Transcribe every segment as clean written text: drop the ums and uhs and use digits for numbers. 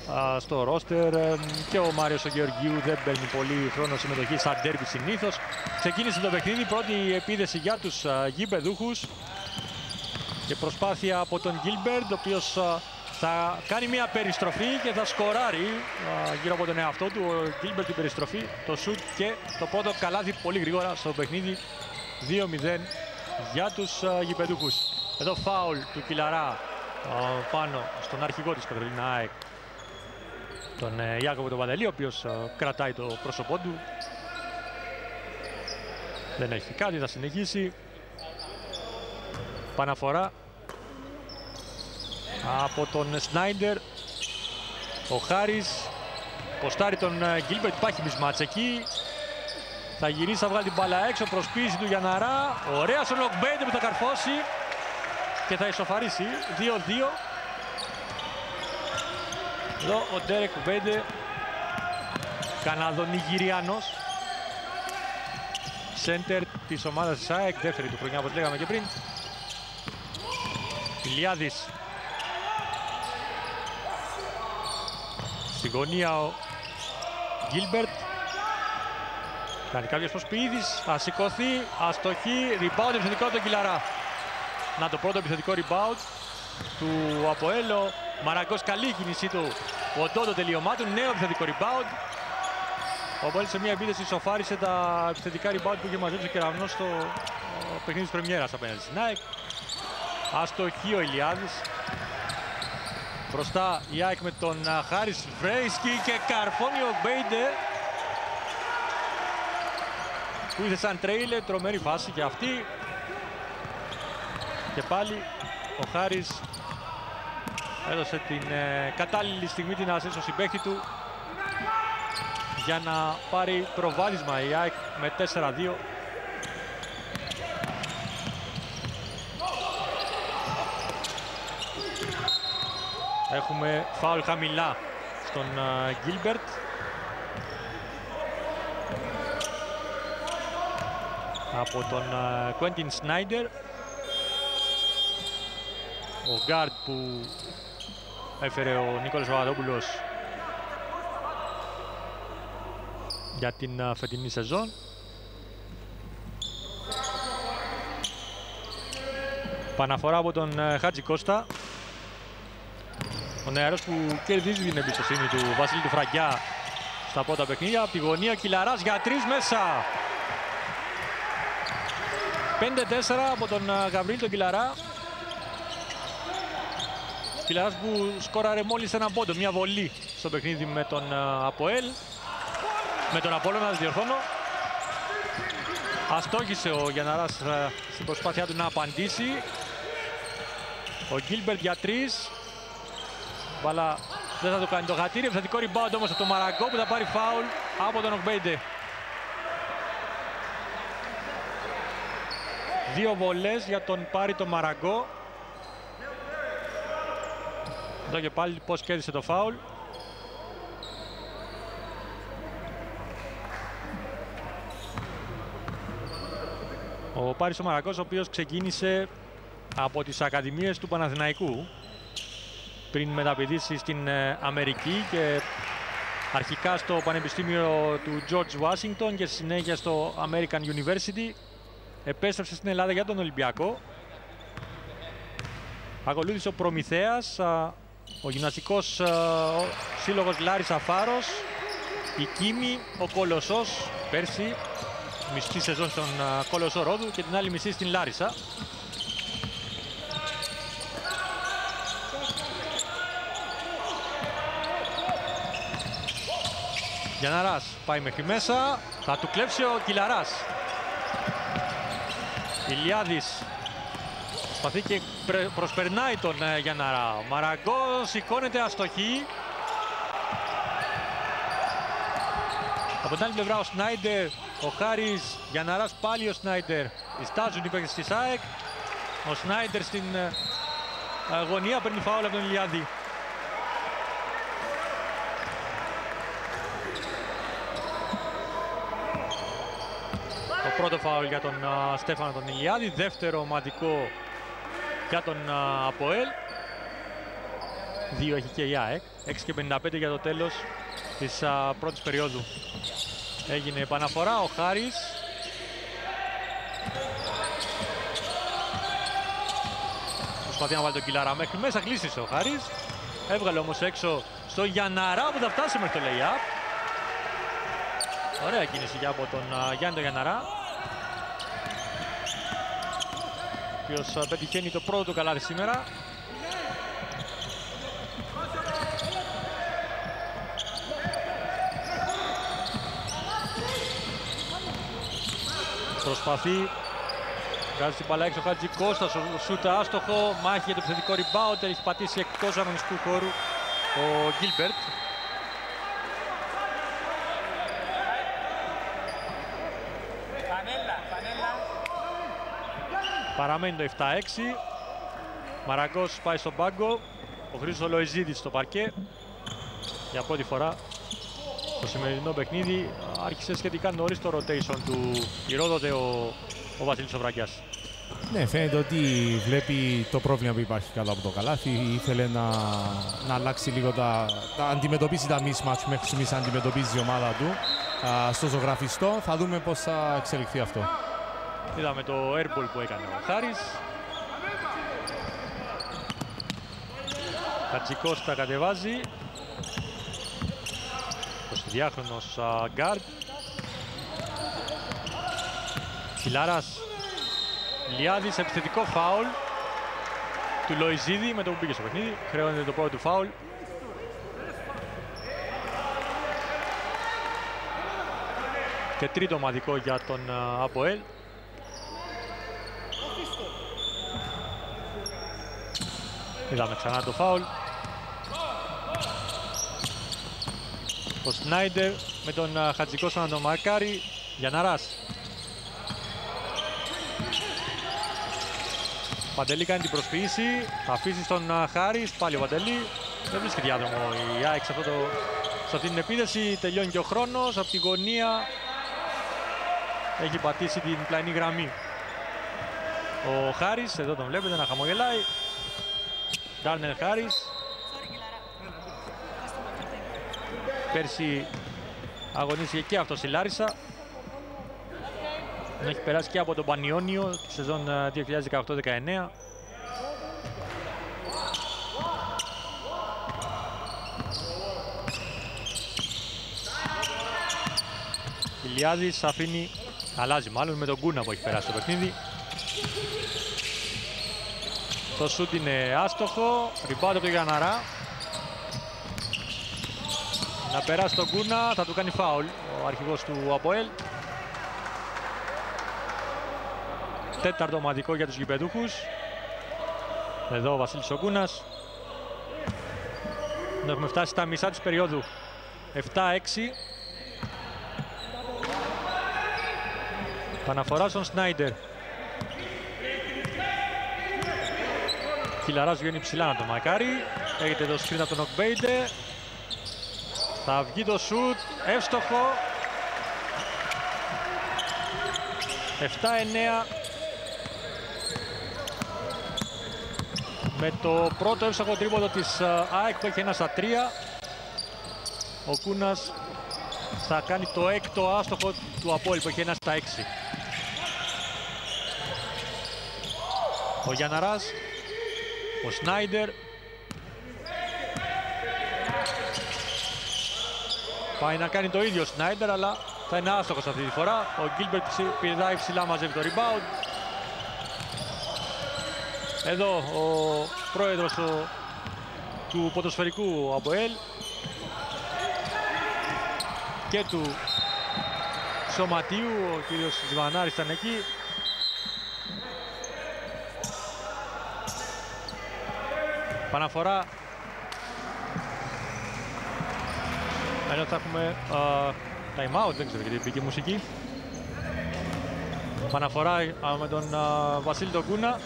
στο ρόστερ. Και ο Μάριος ο Γεωργίου δεν παίρνει πολύ χρόνο συμμετοχή σαν ντέρμπι συνήθως. Ξεκίνησε το παιχνίδι, πρώτη επίδεση για τους γηπεδούχους. Και προσπάθεια από τον Γκίλμπερτ, ο οποίος θα κάνει μια περιστροφή και θα σκοράρει γύρω από τον εαυτό του. Ο Γκίλμπερτ την περιστροφή, το σουτ και το πρώτο καλάθι πολύ γρήγορα στο παιχνίδι. 2-0 για τους γηπεδούχους. Εδώ φάουλ του Κιλαρά πάνω στον αρχηγό της Κατερίνα ΑΕΚ, τον Ιάκωβο τον Παντελή, ο οποίος κρατάει το πρόσωπό του. Δεν έχει κάτι, θα συνεχίσει. Παναφορά από τον Σνάιντερ. Ο Χάρης ποστάρει τον Γκίλμπερτ, υπάρχει μισμάτς εκεί. Θα γυρίσει, θα βγάλει την μπάλα έξω, προσποίηση του Γιανναρά. Ωραία στον Οκμπέιντε που θα καρφώσει και θα ισοφαρίσει. 2-2. Εδώ ο Ντέρεκ Οκμπέιντε, Καναδονιγυριάνος, σέντερ της ομάδας της ΑΕΚ, δεύτερη του χρονιά όπως λέγαμε και πριν. Ηλιάδης. Στη γωνία ο Γκίλμπερτ. Κάνει κάποιος προσποιίδης, θα σηκωθεί, αστοχή, rebound επιθετικό από τον Κιλαρά. Να το πρώτο επιθετικό rebound του Αποέλ. Ο Μαραγκός, καλή κίνησή του, ο Ντόντο τελείωμά του, νέο επιθετικό rebound. Ο Αποέλ σε μια επίθεση ισοφάρισε τα επιθετικά rebound που είχε μαζέψει ο Κεραυνός στο παιχνίδι της πρεμιέρας απέναντι στην ΑΕΚ. Αστοχή ο Ηλιάδης. Μπροστά η ΑΕΚ με τον Χάρης, Βρέισκι και καρφώνει ο Μπέιντε που ήρθε σαν τρέιλερ, τρομερή φάση και αυτή. Και πάλι ο Χάρης έδωσε την κατάλληλη στιγμή την ασίστ στο συμπαίχτη του για να πάρει προβάδισμα η ΑΕΚ με 4-2. Έχουμε φάουλ χαμηλά στον Γκίλμπερτ. Από τον Κουέντιν Σνάιντερ. Ο γκάρτ που έφερε ο Νίκολας Παπαδόπουλος για την φετινή σεζόν. Παναφορά από τον Χάτζη Κώστα. Ο νεαρός που κερδίζει την εμπιστοσύνη του Βασίλη του Φραγκιά στα πρώτα παιχνίδια. Από τη γωνία Κιλαράς για 3 μέσα. 5-4 από τον Γαβρίλ τον Κιλαρά. Κιλαράς που σκόραρε μόλις ένα πόντο, μια βολή στο παιχνίδι με τον Αποέλ. Με τον Απόλλωνα, διορθώνω. Αστόχησε ο Γιανναράς στην προσπάθειά του να απαντήσει. Ο Γκίλμπερτ για 3. Μπαλά δεν θα το κάνει το χατήρι. Επιθετικό rebound όμως από τον Μαραγκό που θα πάρει φάουλ από τον Οκμπέιντε. 2 βολές για τον Πάρη τον Μαραγκό. Εδώ και πάλι πώς κέρδισε το φάουλ. Ο Πάρης ο Μαραγκός, ο οποίος ξεκίνησε από τις ακαδημίες του Παναθηναϊκού πριν μεταπηδήσει στην Αμερική και αρχικά στο Πανεπιστήμιο του George Washington και στη συνέχεια στο American University. Επέστρεψε στην Ελλάδα για τον Ολυμπιακό. Ακολούθησε ο Προμηθέας, ο γυμναστικός σύλλογος Λάρισα Φάρος, η Κίμη, ο Κολοσσός πέρσι, μισή σεζόν στον Κολοσσό Ρόδου και την άλλη μισή στην Λάρισα. Γιανναράς πάει μέχρι μέσα, θα του κλέψει ο Κιλαράς. Ηλιάδης προσπαθεί και προσπερνάει τον Γιανναρά. Ο Μαραγκός σηκώνεται, αστοχή. Από την άλλη πλευρά ο Σνάιντερ, ο Χάρης, Γιανναράς πάλι ο Σνάιντερ. Ιστάζουν οι παίκτες της ΑΕΚ. Ο Σνάιντερ στην γωνία παίρνει φάουλ από τον Ηλιάδη. Το πρώτο φάουλ για τον Στέφανο τον Ηλιάδη, δεύτερο ομαδικό για τον Αποέλ. 2 έχει και η ΑΕΚ. 6:55 για το τέλος της πρώτης περίοδου. Έγινε επαναφορά, ο Χάρης. Προσπαθεί να βάλει τον Κιλάρα μέχρι μέσα, κλείστησε ο Χάρης. Έβγαλε όμως έξω στο Γιανναρά που θα φτάσει μέχρι το lay-up. Ωραία κίνηση για από τον Γιάννη τον Γιανναρά, ο οποίος πετυχαίνει το πρώτο καλάθι σήμερα. Προσπαθεί, βγάζει την μπάλα έξω ο Χατζικώστας, ο σούτα άστοχο, μάχη για το επιθετικό rebound, έχει πατήσει εκτός αγωνιστικού χώρου ο Γκίλμπερτ. Παραμένει το 7-6. Μαραγκός πάει στον πάγκο. Ο Χρήστος Λοϊζίδης στο παρκέ. Για πρώτη φορά στο σημερινό παιχνίδι. Άρχισε σχετικά νωρίς το rotation του Ηρόδοτε ο Βασίλης Σοβρακιάς. Ναι, φαίνεται ότι βλέπει το πρόβλημα που υπάρχει κάτω από το καλάθι. Ήθελε να αλλάξει λίγο να αντιμετωπίσει τα mismatch μέχρι στιγμής, να αντιμετωπίζει η ομάδα του στο ζωγραφιστό. Θα δούμε πώς θα εξελιχθεί αυτό. Είδαμε το airball που έκανε ο Χάρης. Χατζικώστα κατεβάζει. 22χρονος γκάρντ. Χιλάρας. Λιάδης, επιθετικό φάουλ του Λοϊζίδη με το που μπήκε στο παιχνίδι. Χρεώνεται το πρώτο του φάουλ. Και τρίτο ομαδικό για τον ΑΠΟΕΛ. Είδαμε ξανά το φάουλ. Ο Σνάιντερ με τον Χατζικώστα να τον μαρκάρει. Γιανναράς. Παντελή κάνει την προσποίηση, θα αφήσει στον Χάρη, πάλι ο Παντελή. Δεν βρίσκει διάδρομο η ΑΕΚ σε αυτή την επίθεση. Τελειώνει και ο χρόνος, από τη γωνία έχει πατήσει την πλαϊνή γραμμή. Ο Χάρης, εδώ τον βλέπετε να χαμογελάει. Ντάρνελ Χάρης. Πέρσι αγωνίστηκε και αυτός η Λάρισα. Έχει περάσει και από τον Πανιόνιο τη σεζόν 2018-19. Ηλιάδης αφήνει, αλλάζει μάλλον με τον Κούνα που έχει περάσει το παιχνίδι. Το σούτ είναι άστοχο, rebound από τον Γιανναρά. Να περάσει τον Κούνα, θα του κάνει φάουλ ο αρχηγός του ΑΠΟΕΛ. Τέταρτο ομαδικό για τους γηπεδούχους. Εδώ ο Βασίλης ο Κούνας. Έχουμε φτάσει στα μισά της περίοδου. 7-6. Παναφορά στον Σνάιντερ. Κιλαράς βγαίνει ψηλά να το μαρκάρει. Έχετε το screen από τον Οκμπέιντε. Θα βγει το σουτ. Εύστοχο. 7-9. Με το πρώτο εύστοχο τρίποντο της ΑΕΚ που έχει 1-3. Ο Κούνας θα κάνει το έκτο άστοχο του ΑΠΟΕΛ που έχει 1-6. Ο Γιανναράς, ο Σνάιντερ. Πάει να κάνει το ίδιο ο Σνάιντερ, αλλά θα είναι άστοχος αυτή τη φορά. Ο Γκίλμπερτ πηδάει ψηλά, μαζεύει το rebound. Εδώ ο πρόεδρος του ποδοσφαιρικού ΑΠΟΕΛ και του σωματείου, ο κύριος Ζιβανάρης ήταν εκεί. Παναφορά. Ενώ θα έχουμε time out, δεν ξέρω γιατί μπήκε μουσική. Παναφορά με τον Βασίλη τον Κούνα.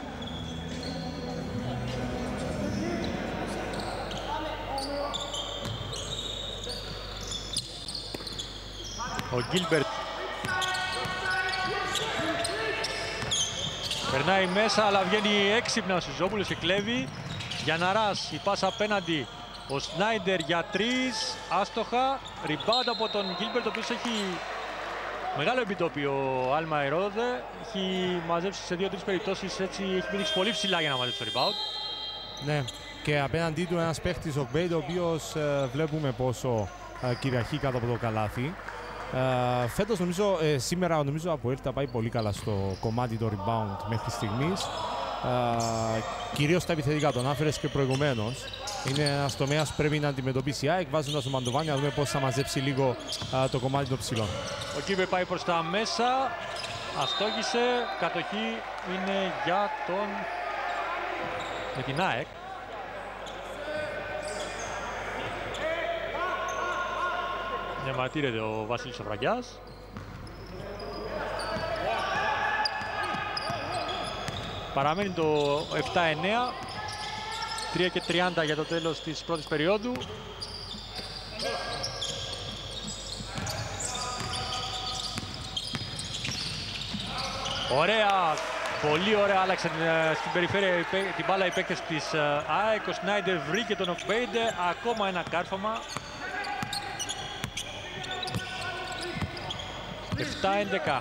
Ο Γκίλμπερτ περνάει μέσα, αλλά βγαίνει έξυπνα ο Σιζόπουλος και κλέβει. Γιανναράς, η πάσα απέναντι. Ο Σνάιντερ για 3, άστοχα. Rebound από τον Γκίλμπερτ, ο οποίος έχει μεγάλο επιτόπιο. Άλμα Ερόδε. Έχει μαζέψει σε 2-3 περιπτώσεις, έτσι έχει πήδηξει πολύ ψηλά για να μαζέψει το rebound. Ναι, και απέναντί του ένας παίχτης, ο Γκμπέιντ, ο οποίος βλέπουμε πόσο κυριαρχεί κάτω από το καλάθι. Φέτος νομίζω, σήμερα νομίζω από ΕΡΤ πάει πολύ καλά στο κομμάτι το rebound μέχρι στιγμής. Κυρίως τα επιθετικά, τον άφερες και προηγουμένως. Είναι ένας τομέας που πρέπει να αντιμετωπίσει η ΑΕΚ, βάζοντας τον Μαντοβάνη, να δούμε πώς θα μαζέψει λίγο το κομμάτι των ψηλών. Ο Κίβε πάει προς τα μέσα, αστόχησε, κατοχή είναι για με την ΑΕΚ. Διαμαρτύρεται ο Βασίλης Σοφραγκιάς. Παραμένει το 7-9. 3 και 30 για το τέλος της πρώτης περίοδου. Ωραία, πολύ ωραία άλλαξαν στην περιφέρεια την μπάλα οι παίκτες της ΑΕΚ. Ο Σνάιντερ βρήκε τον Οκμπέιντε, ακόμα ένα κάρφωμα. 7-11.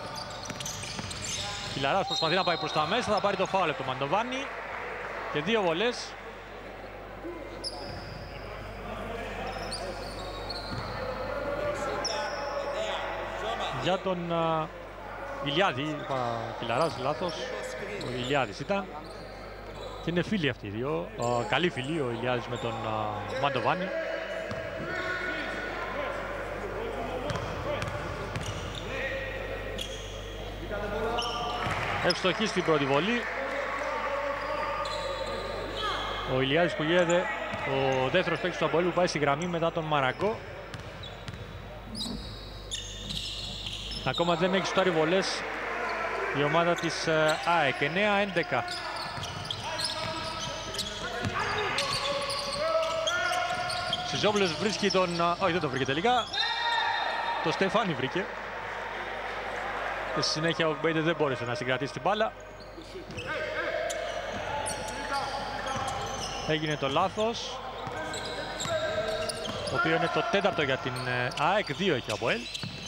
Κιλαράς προσπαθεί να πάει προς τα μέσα, θα πάρει το φάουλ από το Μαντοβάνη και 2 βολές. Για τον Ηλιάδη, είπα Κιλαράς, λάθος, ο Ηλιάδης ήταν. Και είναι φίλοι αυτοί οι δύο, καλοί φίλοι ο Ηλιάδης με τον Μαντοβάνη. Ευστοχή στην πρώτη βολή. Ο Ηλιάδης που γίνεται ο δεύτερος παίκτης του Αποέλου που πάει στη γραμμή μετά τον Μαραγκό. Ακόμα δεν έχει σουτάρει βολές η ομάδα της ΑΕΚ. 9-11. Σιζόπουλος βρίσκει τον... όχι, δεν το βρήκε τελικά. Το Στεφάνι βρήκε. Και στη συνέχεια ο Μπέιντε δεν μπόρεσε να συγκρατήσει την μπάλα. Έγινε το λάθος, το οποίο είναι το 4ο για την ΑΕΚ, 2 έχει ο Αποέλ.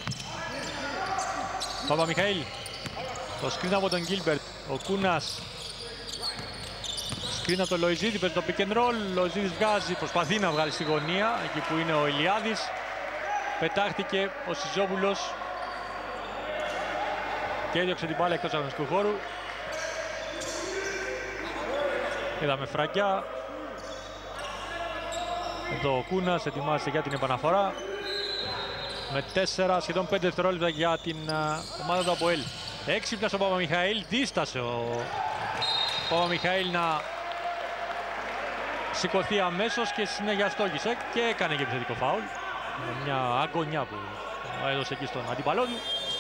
Παπαμιχαήλ, το screen από τον Γκίλμπερτ, ο Κούνας. Screen από τον Λοϊζίδη, παίζει το pick and roll, Λοϊζίδης βγάζει, προσπαθεί να βγάλει στη γωνία, εκεί που είναι ο Ηλιάδης. Πετάχτηκε ο Σιζόπουλος και έδιωξε την μπάλα εκτός αγωνιστικού χώρου. Είδαμε φραγκιά. Εδώ ο Κούνας ετοιμάζεται για την επαναφορά. Με 4, σχεδόν 5 δευτερόλεπτα για την ομάδα του Αποέλ. Έξυπνας ο Παπαμιχαήλ, δίστασε ο Παπαμιχαήλ να σηκωθεί αμέσως και συνέχεια στόχισε και έκανε και επιθετικό φάουλ. Μια αγωνιά που έδωσε εκεί στον αντίπαλό του.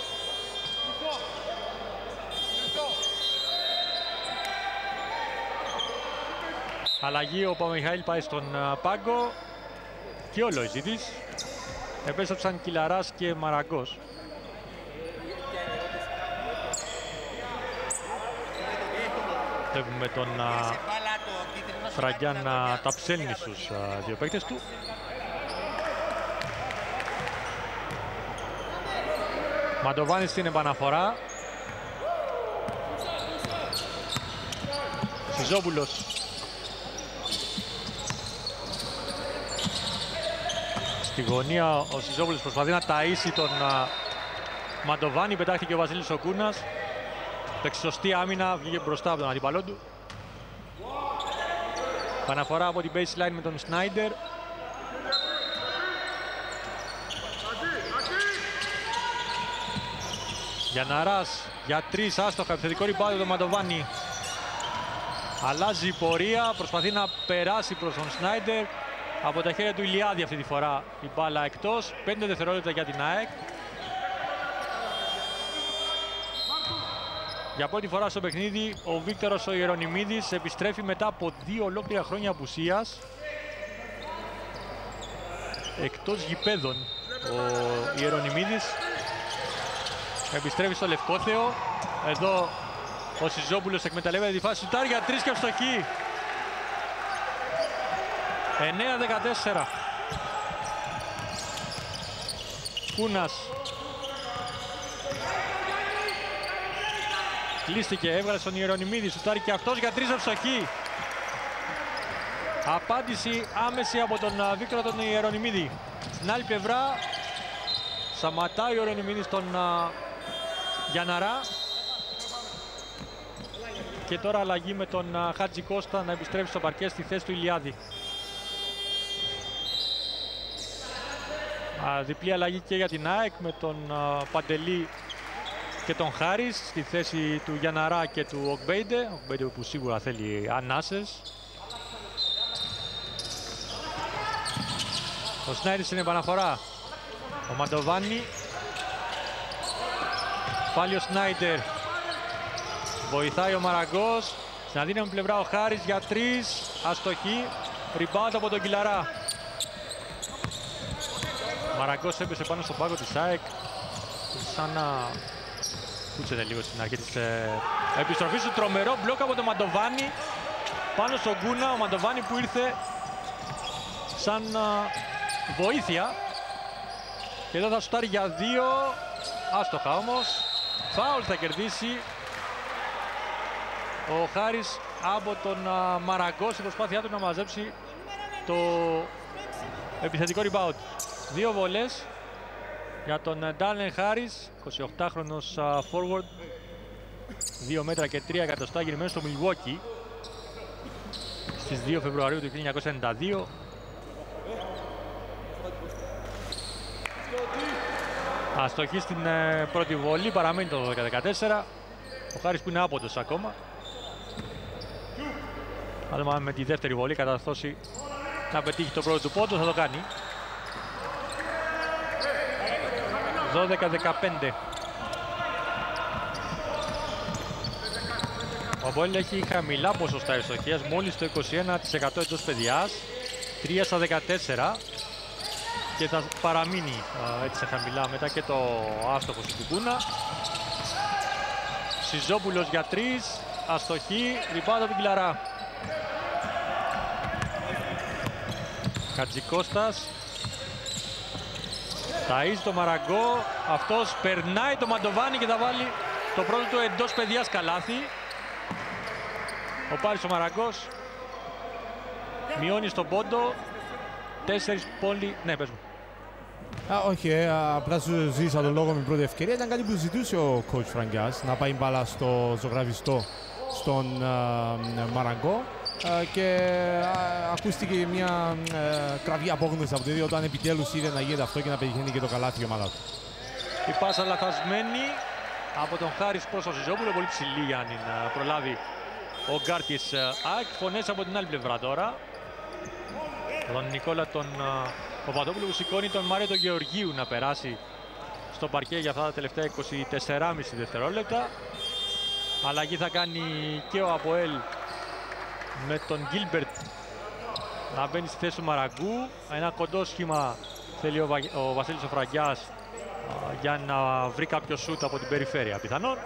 Αλλαγή, ο Παπαμιχαήλ πάει στον πάγκο και ο Λοϊζίδης. Επέστρεψαν Κιλαράς και Μαραγκός. Βλέπουμε τον Φραγκιά να τα ψέλνει στους δύο παίκτες του. Μαντοβάνης στην επαναφορά. Σιζόπουλος. Στη γωνία ο Σιζόπουλος προσπαθεί να ταΐσει τον Μαντοβάνη, πετάχτηκε ο Βασίλης ο Κούνας. Παίξει σωστή άμυνα, βγήκε μπροστά από τον αντίπαλό του. Παναφορά από την baseline με τον Σνάιντερ. Γιανναράς για 3, άστοχα, επιθετικό rebound τον Μαντοβάνη. Αλλάζει η πορεία, προσπαθεί να περάσει προς τον Σνάιντερ. Από τα χέρια του Ηλιάδη αυτή τη φορά η μπάλα εκτός. 5 δευτερόλεπτα για την ΑΕΚ. Για πρώτη φορά στο παιχνίδι ο Βίκτορος ο Ιερονιμίδης επιστρέφει μετά από 2 ολόκληρα χρόνια απουσίας. Εκτός γηπέδων ο Ιερονιμίδης. Επιστρέφει στο Λευκόθεο. Εδώ ο Σιζόπουλος εκμεταλλεύεται τη φάση του Τάρια, 3 και ευστοχή. 9-14. Κούνας. Κλείστηκε, έβγαλε στον Ιερονιμίδη, σουτάρει και αυτός για 3 ευστοχή. Απάντηση άμεση από τον Βίκτορα τον Ιερονιμίδη. Στην άλλη πλευρά σταματάει ο Ιερονιμίδης τον Γιανναρά. Και τώρα αλλαγή με τον Χάτζη Κώστα να επιστρέψει στο παρκέ στη θέση του Ηλιάδη. Διπλή αλλαγή και για την ΑΕΚ με τον Παντελή και τον Χάρης στη θέση του Γιανναρά και του Οκμπέιντε. Ο Οκμπέιντε που σίγουρα θέλει ανάσες. Ο Σνάιρης είναι επαναφορά. Ο Μαντοβάνι. Πάλι ο Σνάιντερ. Βοηθάει ο Μαραγκός. Στην αδύναμη πλευρά ο Χάρης για 3. Αστοχή. Rebound από τον Κιλαρά. Ο Μαραγκός έπεσε πάνω στον πάγκο της ΑΕΚ. Σαν να κούτσεται λίγο στην αρχή της επιστροφής του. Τρομερό μπλοκ από τον Μαντοβάνι. Πάνω στον Κούνα. Ο Μαντοβάνι που ήρθε σαν βοήθεια. Και εδώ θα σουτάρει για 2. Άστοχα όμως. Φάουλ θα κερδίσει ο Χάρης από τον Μαραγκό στην προσπάθειά του να μαζέψει το επιθετικό rebound. 2 βολές για τον Ντάλεν Χάρης, 28χρονος forward, 2 μέτρα και 3 εκατοστά, γεννημένος στο Milwaukee στις 2 Φεβρουαρίου του 1992. Αστοχή στην πρώτη βολή, παραμένει το 12-14. Ο Χάρης που είναι άποντος ακόμα. Θα δούμε με τη δεύτερη βολή καταστώσει να πετύχει το πρώτο του πόντο, θα το κάνει. 12-15. Ο Αποέλ έχει χαμηλά ποσοστά ευστοχίας, μόλις το 21% εντός παιδιάς, 3 στα 14 και θα παραμείνει έτσι σε χαμηλά μετά και το άστοχο του Κούνα. Σιζόπουλος για 3, αστοχή, rebound από την Κιλαρά. Χατζικώστας. Ταΐζει το Μαραγκό, αυτός περνάει το Μαντοβάνι και θα βάλει το πρώτο του εντός παιδιάς καλάθι. Ο Πάρης ο Μαραγκός μειώνει στον πόντο, 4 πόντι, ναι πες μου. Όχι, απλά σου ζήτησα τον λόγο με πρώτη ευκαιρία. Ήταν κάτι που ζητούσε ο coach Φραγκιάς, να πάει μπάλα στο ζωγραφιστό στον Μαραγκό. Και ακούστηκε μια κραυγή απόγνωση από το ίδιο όταν επιτέλους είδε να γίνεται αυτό και να πετυχαίνει και το καλάθι η ομάδα του. Η πάσα λαθασμένη από τον Χάρης προς τον Σιζόπουλο, πολύ ψηλή για να την προλάβει ο γκάρ της ΑΕΚ. Φωνές από την άλλη πλευρά τώρα. Τον Νικόλα τον Παπαδόπουλο που σηκώνει τον Μάριο τον Γεωργίου να περάσει στο παρκέ για αυτά τα τελευταία 24,5 δευτερόλεπτα. Αλλαγή θα κάνει και ο Αποέλ με τον Γκίλμπερτ να μπαίνει στη θέση του Μαραγκού. Ένα κοντό σχήμα θέλει ο Βασίλης ο Φραγκιάς για να βρει κάποιο σούτ από την περιφέρεια πιθανόν.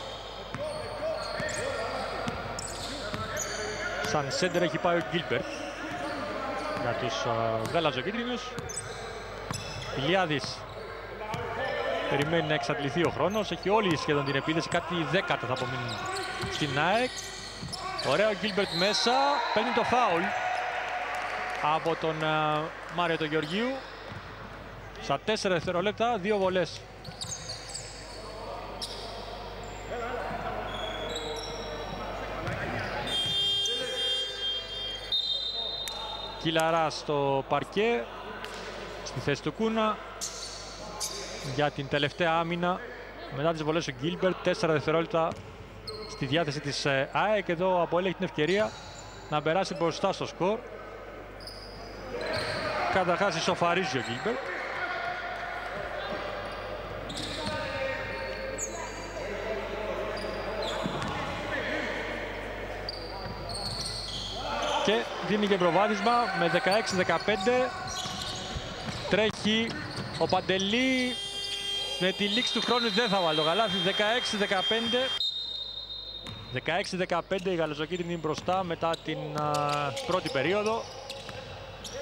Σαν σέντερ έχει πάει ο Γκίλμπερτ για τους γαλαζοκίτρινους. Ηλιάδης περιμένει να εξαντληθεί ο χρόνος. Έχει όλη σχεδόν την επίδεση, κάτι δέκατα θα απομείνουν στην ΑΕΚ. Ωραίο Γκίλμπερτ μέσα, παίρνει το φάουλ από τον Μάριο τον Γεωργίου. Στα 4 δευτερόλεπτα, 2 βολές. Κιλαρά στο παρκέ, στη θέση του Κούνα για την τελευταία άμυνα. Μετά τις βολές ο Γκίλμπερτ, 4 δευτερόλεπτα στη διάθεση της ΑΕΚ. Εδώ από έχει την ευκαιρία να περάσει μπροστά στο σκορ. Καταρχάς ισοφαρίζει ο Γκίλμπερτ. Και δίνει και προβάδισμα με 16-15. Τρέχει ο Παντελή. Με τη λήξη του χρόνου δεν θα βάλει το καλάθι. 16-15. 16-15 η γαλαζοκίτρινη είναι μπροστά μετά την πρώτη περίοδο.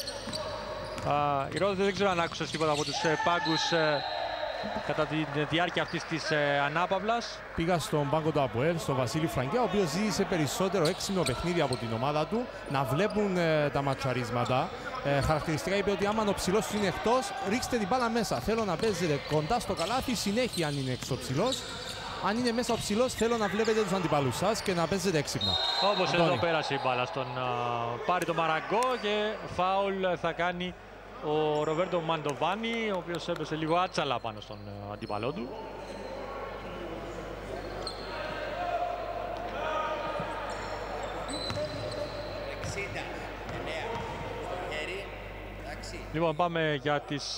Ηρώδη, δεν ξέρω αν άκουσες τίποτα από τους πάγκους κατά τη διάρκεια αυτής της ανάπαυλας. Πήγα στον πάγκο του ΑΠΟΕΛ, στον Βασίλη Φραγκιά, ο οποίος ζήτησε περισσότερο έξυπνο παιχνίδι από την ομάδα του, να βλέπουν τα ματσαρίσματα. Χαρακτηριστικά είπε ότι άμα ο ψηλός είναι εκτός, ρίξτε την μπάλα μέσα. Θέλω να παίζετε κοντά στο καλάθι, συνέχεια αν είναι έξω ο ψηλός. Αν είναι μέσα ο ψηλός, θέλω να βλέπετε τους αντιπάλους σας και να παίζετε έξυπνα. Όπως εδώ πέρασε η μπάλα στον πάρει το Μαραγκό και φάουλ θα κάνει ο Ροβέρτο Μαντοβάνι, ο οποίος έπεσε λίγο άτσαλα πάνω στον αντίπαλό του. Λοιπόν, πάμε για τις...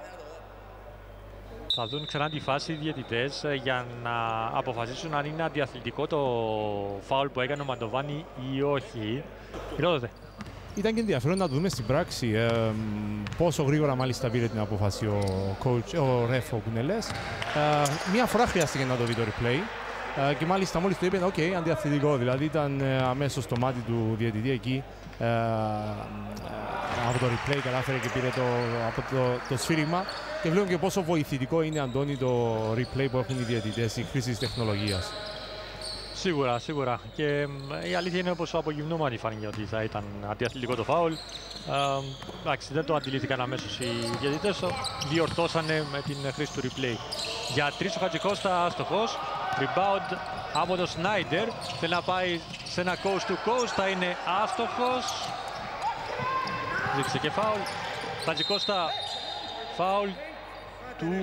Θα δουν ξανά τη φάση οι διαιτητές για να αποφασίσουν αν είναι αντιαθλητικό το φάουλ που έκανε ο Μαντοβάνι ή όχι. Ηρώδοτε. Ήταν και ενδιαφέρον να δούμε στην πράξη πόσο γρήγορα μάλιστα πήρε την απόφαση ο ρεφ ο Κουνελές. Μία φορά χρειάστηκε να το δει το replay και μάλιστα μόλις το είπε, ok, αντιαθλητικό, δηλαδή ήταν αμέσως στο μάτι του διαιτητή εκεί από το replay, κατάφερε και πήρε το σφύριγμα και βλέπουμε και πόσο βοηθητικό είναι, Αντώνη, το replay που έχουν οι διαιτητές, η χρήση της τεχνολογίας. Σίγουρα, σίγουρα. Και η αλήθεια είναι πως από γυμνούμενη φάνηκε ότι θα ήταν αντιαθλητικό το φάουλ. Εντάξει, δεν το αντιλήφθηκαν αμέσως οι διαιτητές, το διορθώσανε με την χρήση του replay. Για 3 ο Χατζικώστα, άστοχος. Rebound από το Σνάιντερ. Θέλει να πάει σε ένα coast to coast, θα είναι άστοχος. Ζήτησε και φάουλ. Χατζικώστα, φάουλ του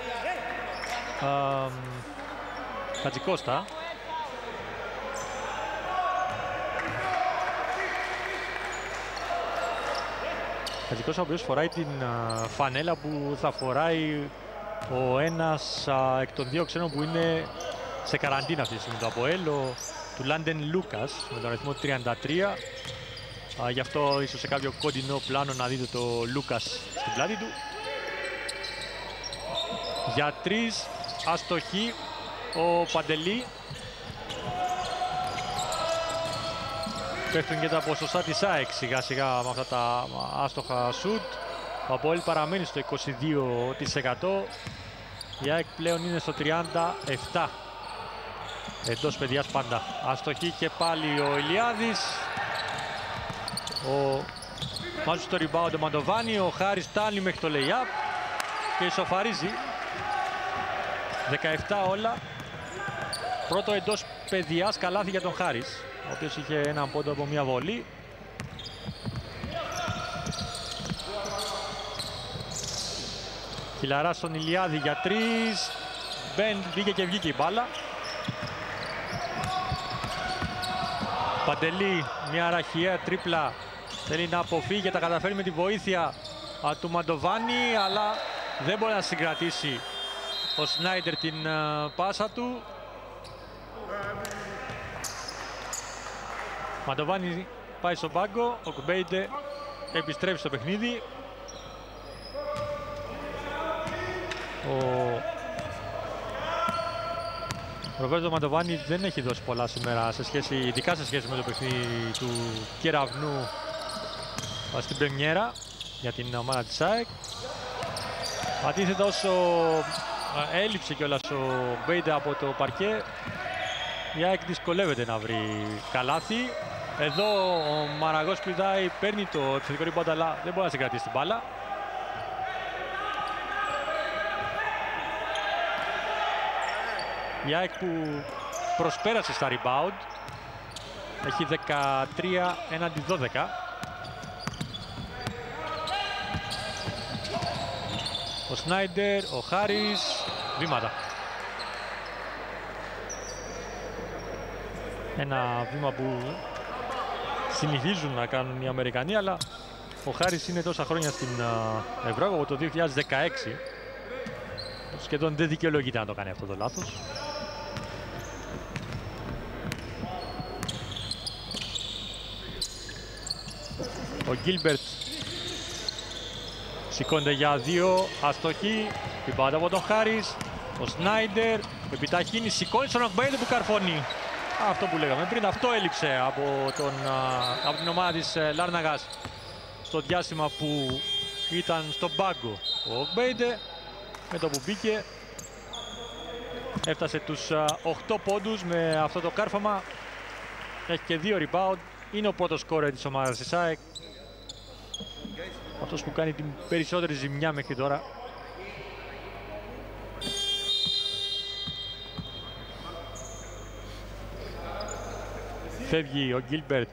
Χατζικώστα. Χατζικώστα, ο οποίος φοράει την φανέλα που θα φοράει ο ένας εκ των δύο ξένων που είναι σε καραντίνα αυτή τη στιγμή, το ΑΠΟΕΛ, του Λάντεν Λούκας, με τον αριθμό 33. Γι' αυτό ίσως σε κάποιο κοντινό πλάνο να δείτε το Λούκας στην πλάτη του. Για 3, αστοχή ο Παντελή. Πέφτουν και τα ποσοστά της ΑΕΚ σιγά σιγά με αυτά τα άστοχα σουτ. Ο ΑΠΟΕΛ παραμένει στο 22%. Η ΑΕΚ πλέον είναι στο 37%. Εντός παιδιάς πάντα. Αστοχή και πάλι ο Ηλιάδης. Βάζει στο rebound ο Μαντοβάνι. Ο Χάρης φτάνει μέχρι το lay-up και ισοφαρίζει. 17 όλα. Πρώτο εντός παιδιάς καλάθι για τον Χάρης, ο οποίος είχε έναν πόντο από μια βολή. Χιλαρά στον Ηλιάδη για 3. Μπήκε και βγήκε η μπάλα. Παντελή, μια ραχιαία τρίπλα. Θέλει να αποφύγει και τα καταφέρει με τη βοήθεια του Μαντοβάνι, αλλά δεν μπορεί να συγκρατήσει ο Σνάιντερ την πάσα του. Μαντοβάνι πάει στον πάγκο, ο Κουμπέιντε επιστρέφει στο παιχνίδι. Ο Ροβέρτο Μαντοβάνι δεν έχει δώσει πολλά σήμερα, ειδικά σε σχέση με το παιχνίδι του Κεραυνού στην πρεμιέρα για την ομάδα της ΑΕΚ. Αντίθετα, όσο έλειψε κιόλας ο Μπέιντε από το παρκέ, η ΑΕΚ δυσκολεύεται να βρει καλάθι. Εδώ ο Μαραγός πηδάει, παίρνει το επιθετικό rebound, αλλά δεν μπορεί να συγκρατήσει την μπάλα. Η ΑΕΚ που προσπέρασε στα rebound έχει 13 έναντι 12. Ο Σνάιντερ, ο Χάρης, βήματα. Ένα βήμα που συνηθίζουν να κάνουν οι Αμερικανοί, αλλά ο Χάρης είναι τόσα χρόνια στην Ευρώπη, από το 2016. Σχεδόν δεν δικαιολογείται να το κάνει αυτό το λάθος. Ο Γκίλμπερτ σηκώνεται για 2, αστοχή, την πάντα από τον Χάρης. Ο Σνάιντερ επιταχύνει, σηκώνει στον Οκμπέιντε που καρφώνει. Αυτό που λέγαμε πριν, αυτό έλειψε από την ομάδα της Λάρναγας στο διάστημα που ήταν στον πάγκο ο Ογμπέιντε. Με το που μπήκε έφτασε τους 8 πόντους με αυτό το κάρφωμα. Έχει και 2 rebound. Είναι ο πρώτος σκόρερ της ομάδας της ΑΕΚ. Αυτός που κάνει την περισσότερη ζημιά μέχρι τώρα. Φεύγει ο Γκίλμπερτ.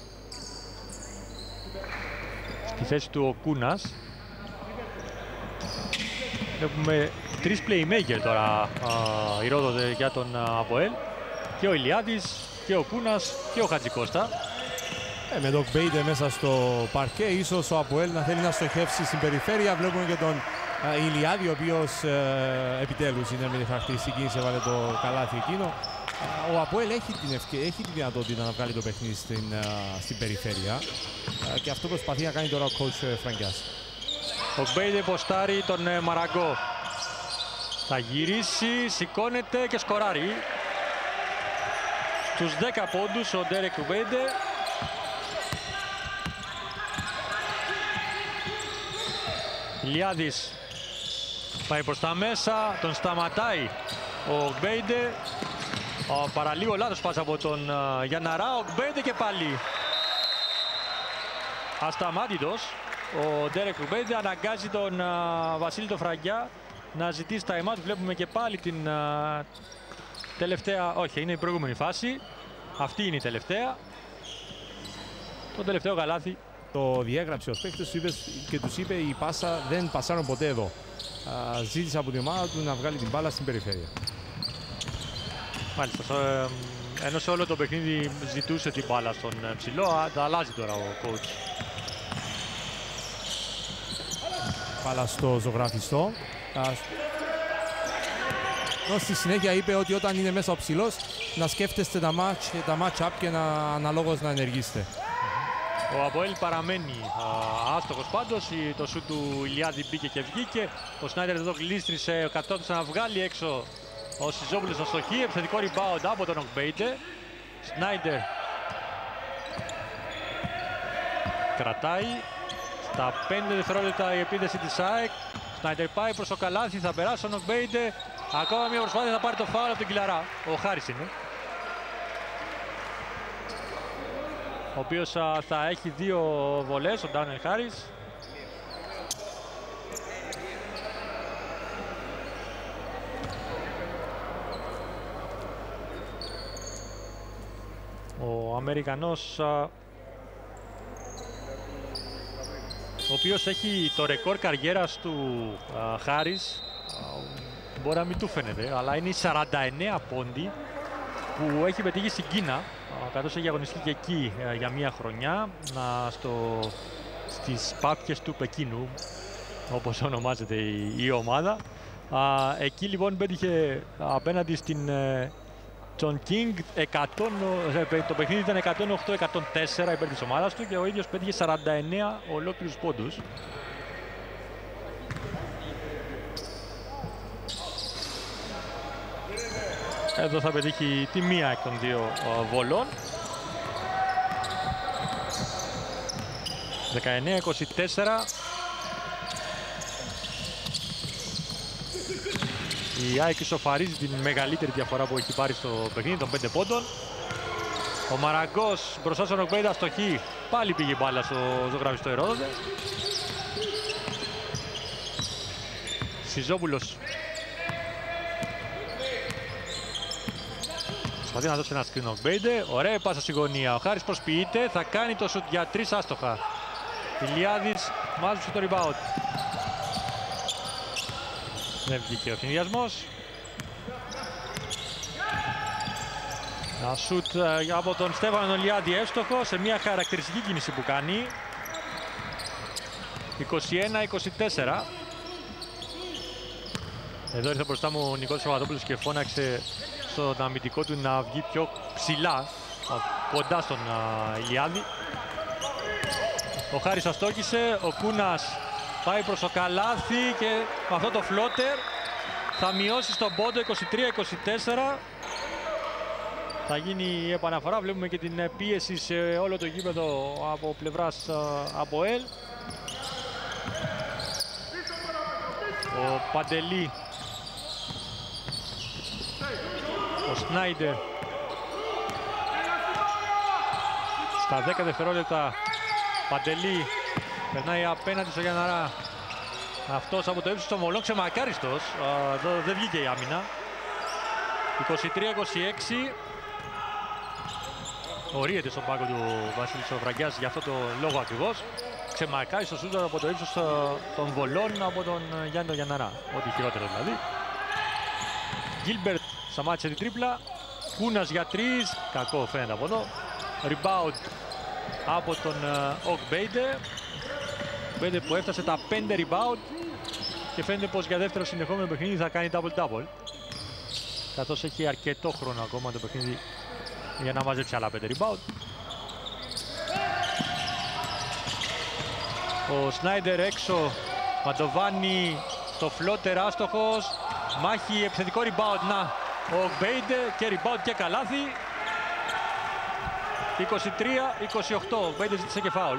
Στη θέση του ο Κούνας. Έχουμε 3 playmaker τώρα οι Ρόδοντες για τον ΑΠΟΕΛ. Και ο Ηλιάδης και ο Κούνας και ο Χατζικώστα. Με τον Ογμπέιντε μέσα στο παρκέ, ίσως ο ΑΠΟΕΛ να θέλει να στοχεύσει στην περιφέρεια. Βλέπουμε και τον Ηλιάδη, ο οποίος επιτέλους είναι με τη χαρακτηριστική κίνηση, έβαλε το καλάθι εκείνο. Ο ΑΠΟΕΛ έχει τη δυνατότητα να βγάλει το παιχνίδι στην περιφέρεια και αυτό προσπαθεί να κάνει τώρα ο coach Φραγκιάς. Ο Ογμπέιντε ποστάρει τον Μαραγκό. Θα γυρίσει, σηκώνεται και σκοράρει. Στους 10 πόντους ο Ντέρεκ Ογμπέιντε. Ηλιάδης πάει προς τα μέσα, τον σταματάει ο Ογμπέιντε. Παραλίγο λάθος πάσα από τον Γιανναρά, ο Ογμπέιντε και πάλι. Ασταμάτητος ο Ντέρεκ Ογμπέιντε, αναγκάζει τον Βασίλη το Φραγκιά να ζητήσει τα time out. Βλέπουμε και πάλι την τελευταία, όχι, είναι η προηγούμενη φάση. Αυτή είναι η τελευταία. Το τελευταίο καλάθι. Το διέγραψε ο παίκτης και τους είπε η πάσα δεν πασάρουν ποτέ εδώ. Ζήτησε από την ομάδα του να βγάλει την μπάλα στην περιφέρεια. Μάλιστα, ενώ σε όλο το παιχνίδι ζητούσε την μπάλα στον ψηλό, τα αλλάζει τώρα ο coach. Μπάλα στο ζωγραφιστό. Στη συνέχεια είπε ότι όταν είναι μέσα ο ψηλός να σκέφτεστε τα match-up και αναλόγως να ενεργήσετε. Ο ΑΠΟΕΛ παραμένει άστοχος πάντως. Το σουτ του Ηλιάδη μπήκε και βγήκε. Ο Σνάιντερ εδώ γλίστρισε, κατόρθωσε να βγάλει έξω ο Σιζόπουλος στο στοχή. Επιθετικό rebound από τον Ογμπέιντε. Σνάιντερ κρατάει. Στα 5 δευτερόλεπτα η επίθεση της ΑΕΚ. Σνάιντερ πάει προς το καλάθι, θα περάσει τον Ογμπέιντε. Ακόμα μια προσπάθεια, θα πάρει το φάουλ από τον Κιλαρά. Ο Χάρης είναι. Ο οποίος θα έχει 2 βολές, ο Ντάνιελ Χάρης. Ο Αμερικανός, ο οποίος έχει το ρεκόρ καριέρας του Χάρης, μπορεί να μην του φαίνεται, αλλά είναι οι 49 πόντι που έχει πετύχει στην Κίνα, καθώς έχει αγωνιστεί και εκεί για μία χρονιά, στις πάπιες του Πεκίνου, όπως ονομάζεται η ομάδα. Εκεί λοιπόν πέτυχε απέναντι στην John King, το παιχνίδι ήταν 108-104 υπέρ της ομάδας του και ο ίδιος πέτυχε 49 ολόκληρους πόντους. Εδώ θα πετύχει τη μία εκ των 2 βολών. 19-24. Η ΑΕΚ ισοφαρίζει την μεγαλύτερη διαφορά που έχει πάρει στο παιχνίδι των 5 πόντων. Ο Μαραγκός μπροστά στον Ογμπέιντε αστοχή. Πάλι πήγε μπάλα στο ζωγραφιστό Ερόδοντε. Σιζόπουλος προσπαθεί να δώσει ένα screen ο Ογμπέιντε. Ωραία πάσα στη γωνία. Ο Χάρης προσποιείται. Θα κάνει το σουτ για 3 άστοχα. Ηλιάδης μάζεψε το rebound. Δεν βγήκε ο συνδυασμός. Ένα σουτ από τον Στέφανο Ηλιάδη εύστοχο σε μια χαρακτηριστική κίνηση που κάνει. 21-24. Εδώ ήρθε μπροστά μου ο Νικόλας Παπαδόπουλος και φώναξε στον αμυντικό του να βγει πιο ψηλά, κοντά στον Ηλιάδη. Ο Χάρης αστόχησε, ο Κούνας πάει προς το καλάθι και με αυτό το φλότερ θα μειώσει στον πόντο. 23-24. Θα γίνει η επαναφορά, βλέπουμε και την πίεση σε όλο το γήπεδο από πλευράς ΑΠΟΕΛ. Παντελή. Ο Σνάιντερ. Στα 10 δευτερόλεπτα Παντελή περνάει απέναντι στο Γιανναρά. Αυτός από το ύψος των βολών ξεμακάριστος. Δεν βγήκε η άμυνα. 23-26. Ορίεται στον πάγκο του Βασίλης Φραγκιάς για αυτό το λόγο ακριβώς. Ξεμαρκάει στο σούτ από το ύψος των βολών από τον Γιάννη τον Γιανναρά. Ό,τι χειρότερο δηλαδή. Γκίλμπερτ σταμάτησε την τρίπλα. Κούνας για 3. Κακό φαίνεται από εδώ. Rebound από τον Οκμπέιντε. Μπέιντε που έφτασε τα 5 rebound. Και φαίνεται πως για δεύτερο συνεχόμενο παιχνίδι θα κάνει double-double. Καθώς έχει αρκετό χρόνο ακόμα το παιχνίδι για να μαζέψει άλλα 5 rebound. Ο Σνάιντερ έξω, Μαντοβάνι στο φλότερ άστοχος. Μάχη, επιθετικό rebound, να, ο Μπέιντε και rebound και καλάθι. 23-28, ο Μπέιντε ζήτησε και φάουλ.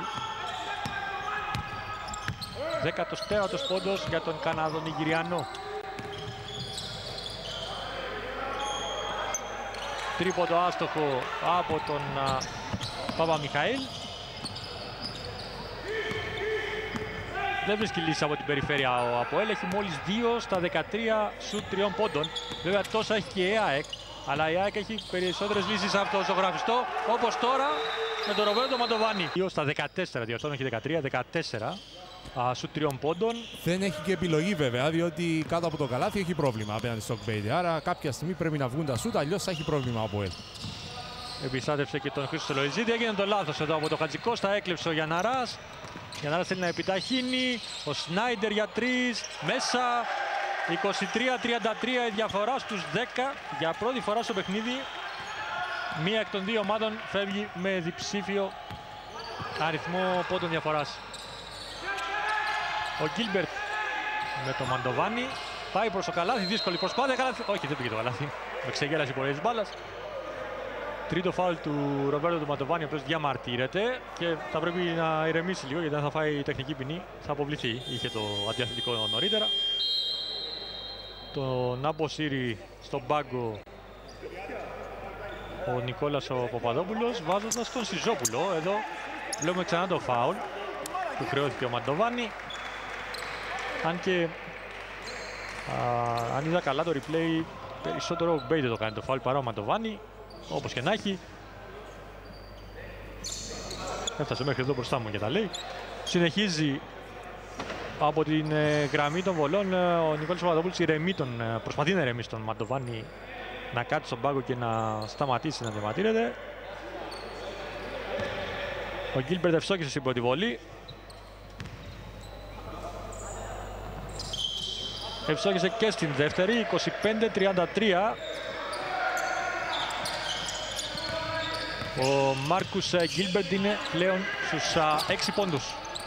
14ος πόντος για τον Καναδο-Νιγηριανό. Τρίποντο άστοχο από τον Παπαμιχαήλ. Δεν βρίσκει λύση από την περιφέρεια ο ΑΠΟΕΛ. Έχει μόλις 2 στα 13 σουτ 3 πόντων. Βέβαια τόσα έχει και η ΑΕΚ. Αλλά η ΑΕΚ έχει περισσότερες λύσεις από το ζωγραφιστό. Όπως τώρα με τον Ρομπέρτο Μαντοβάνι. 2 στα 14, διορθώνω, έχει 13, 14 σουτ 3 πόντων. Δεν έχει και επιλογή βέβαια, διότι κάτω από το καλάθι έχει πρόβλημα απέναντι στο Οκμπέιντε. Άρα κάποια στιγμή πρέπει να βγουν τα σουτ, αλλιώς θα έχει πρόβλημα ο ΑΠΟΕΛ. Επιστάτευσε και τον Χρήστο Λοϊζίδη. Έγινε το λάθος εδώ από το Χατζικώστα. Έκλεψε ο Γιανναράς. Ο Γιανναράς θέλει να επιταχύνει. Ο Σνάιντερ για 3. Μέσα. 23-33 η διαφορά στους 10. Για πρώτη φορά στο παιχνίδι μία εκ των δύο ομάδων φεύγει με διψήφιο αριθμό πόντων διαφοράς. Ο Γκίλμπερτ με το Μαντοβάνι πάει προς το καλάθι. Δύσκολη προσπάθεια. Καλάθι. Όχι, δεν πήγε το καλάθι. Με ξεγέλασε η πορεία της μπάλας. Τρίτο φάουλ του Ρομπέρτο του Μαντοβάνι, ο οποίος διαμαρτύρεται και θα πρέπει να ηρεμήσει λίγο, γιατί αν θα φάει τεχνική ποινή θα αποβληθεί. Είχε το αντιαθλητικό νωρίτερα. Τον αποσύρει στον πάγκο ο Νικόλας ο Παπαδόπουλος, βάζοντας τον Σιζόπουλο. Εδώ βλέπουμε ξανά το φάουλ που χρεώθηκε ο Μαντοβάνι. Αν και αν είδα καλά το replay, περισσότερο ο Μπέιντε το κάνει το φάουλ παρά ο Μαντοβάνι. Όπως και να έχει. Έφτασε μέχρι εδώ μπροστά μου και τα λέει. Συνεχίζει από την γραμμή των βολών ο Νικόλας Παπαδόπουλος. Προσπαθεί να ηρεμήσει τον Μαντοβάνι να κάτσει στον πάγκο και να σταματήσει να διαμαρτύρεται. Ο Γκίλμπερτ ευστόχησε στην πρώτη βολή. Ευστόχησε και στην δεύτερη. 25-33. Ο Μάρκους Γκίλμπερτ είναι πλέον στους 6 πόντους.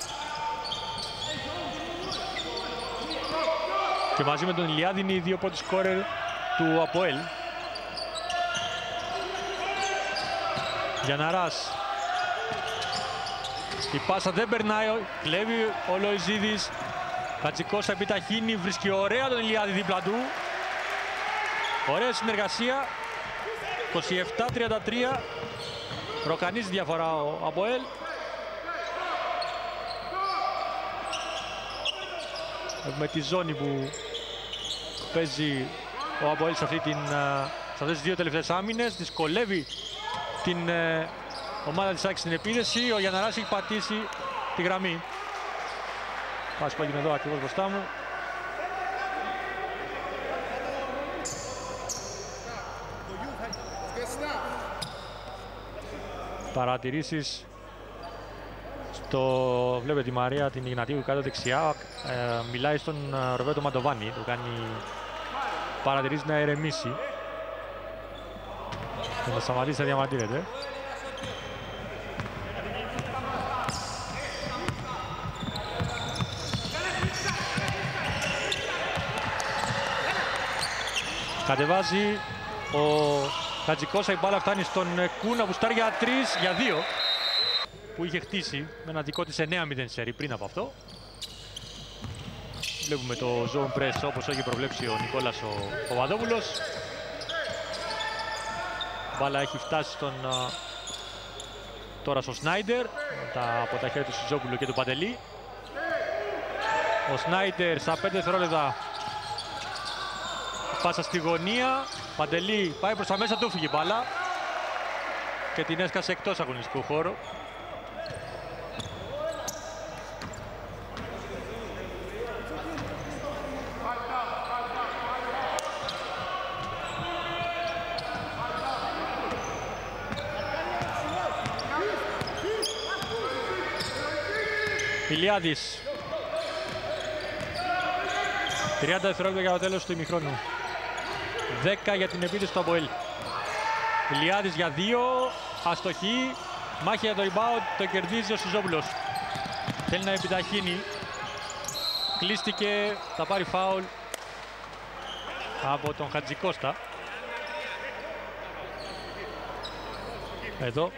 Και μαζί με τον Ηλιάδη είναι οι δύο πρώτοι σκόρερ του ΑΠΟΕΛ. Γιανναράς. Η πάσα δεν περνάει, κλέβει ο Λοϊζίδης. Χατζικώστα επιταχύνει, βρίσκει ωραία τον Ηλιάδη δίπλα του. Ωραία συνεργασία. 27-33. Ροκανίζει διαφορά ο ΑΠΟΕΛ. Έχουμε τη ζώνη που παίζει ο ΑΠΟΕΛ σε αυτές τις δύο τελευταίες άμυνες. Δυσκολεύει την ομάδα της ΑΕΚ στην επίδεση. Ο Γιανναράς έχει πατήσει τη γραμμή. Πάση που έγινε εδώ ακριβώς μπροστά μου. Παρατηρήσεις βλέπετε τη Μαρία την Ιγνατίου κάτω δεξιά, μιλάει στον Ρομπέρτο Μαντοβάνι, του κάνει παρατηρήσεις να ηρεμήσει και να σταματήσει να διαμαρτύρεται. Κατεβάζει ο Χατζικώστα, η μπάλα φτάνει στον Κούνα που στάρει για 3 για 2 που είχε χτίσει με ένα δικό της 9-0 σερί πριν από αυτό. Βλέπουμε το zone press όπως έχει προβλέψει ο Νικόλας ο Παπαδόπουλος. Μπάλα έχει φτάσει τώρα στο Σνάιντερ από τα χέρια του Σιζόπουλου και του Παντελή. Ο Σνάιντερ στα 5 δευτερόλεπτα πάσα στη γωνία. Παντελή πάει προς τα μέσα, του φύγει μπάλα και την έσκασε εκτός αγωνιστικού χώρου. Ηλιάδης. 30 δευτερόλεπτα για το τέλος του ημιχρόνου. 10 για την επίθεση του Αποέλ. Ηλιάδης για 2. Αστοχή. Μάχη για το rebound. Το κερδίζει ο Σιζόπουλος. Θέλει να επιταχύνει. Κλείστηκε. Θα πάρει φάουλ από τον Χατζικώστα. Εδώ.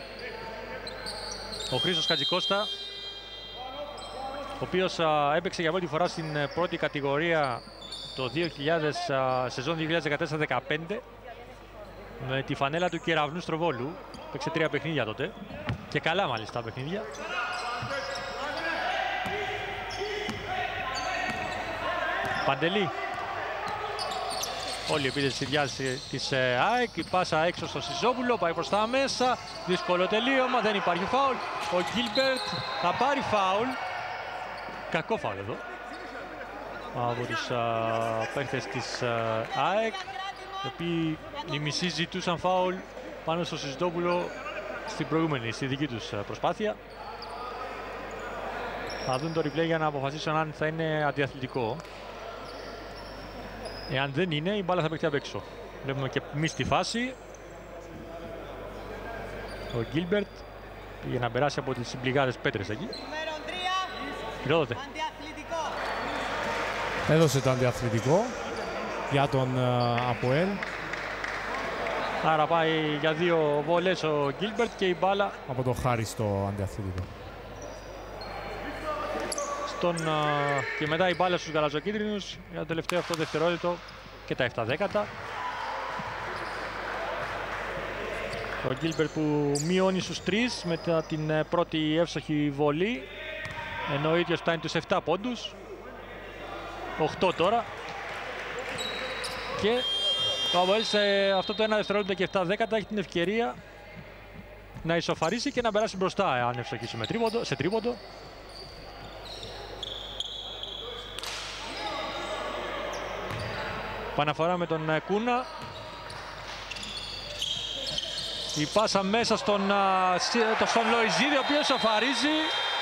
Ο Χρήστος Χατζικώστα, ο οποίος έπαιξε για πρώτη φορά στην πρώτη κατηγορία το σεζόν 2014-15 με τη φανέλα του Κεραυνού Στροβόλου. Παίξε 3 παιχνίδια τότε και καλά μάλιστα παιχνίδια. Παντελή. Όλη η επίθεση στη διάθεση της ΑΕΚ. Η πάσα έξω στο Σιζόπουλο, πάει προς τα μέσα. Δύσκολο τελείωμα, δεν υπάρχει φάουλ. Ο Γκίλμπερτ θα πάρει φάουλ. Κακό φάουλ εδώ από τους παίκτες της ΑΕΚ, οι οποίοι οι μισοί ζητούσαν φάουλ πάνω στο Σιζόπουλο στη δική τους προσπάθεια. Θα δουν το replay για να αποφασίσουν αν θα είναι αντιαθλητικό. Εάν δεν είναι, η μπάλα θα παιχτεί απ' έξω. Βλέπουμε και εμείς τη φάση. Ο Γκίλμπερτ πήγε να περάσει από τις συμπληγάδες πέτρες εκεί. Ηρόδοτε. Έδωσε το αντιαθλητικό για τον Αποέλ. Άρα πάει για 2 βολές ο Γκίλμπερτ και η μπάλα από το χάριστο αντιαθλητικό. Και μετά η μπάλα στους γαλαζοκίτρινους για το τελευταίο αυτό δευτερόλεπτο και τα 7 δέκατα. Ο Γκίλμπερτ που μειώνει στους 3 μετά την πρώτη εύστοχη βολή, ενώ ο ίδιος φτάνει τους 7 πόντους. 8 τώρα. Και το Αποέλ σε αυτό το 1 δευτερόλεπτο και 7 δέκατα έχει την ευκαιρία να ισοφαρίσει και να περάσει μπροστά αν ευστοχίσει σε τρίποντο. Παναφορά με τον Κούνα. Η πάσα μέσα στον Λοϊζίδη, ο οποίος σοφαρίζει.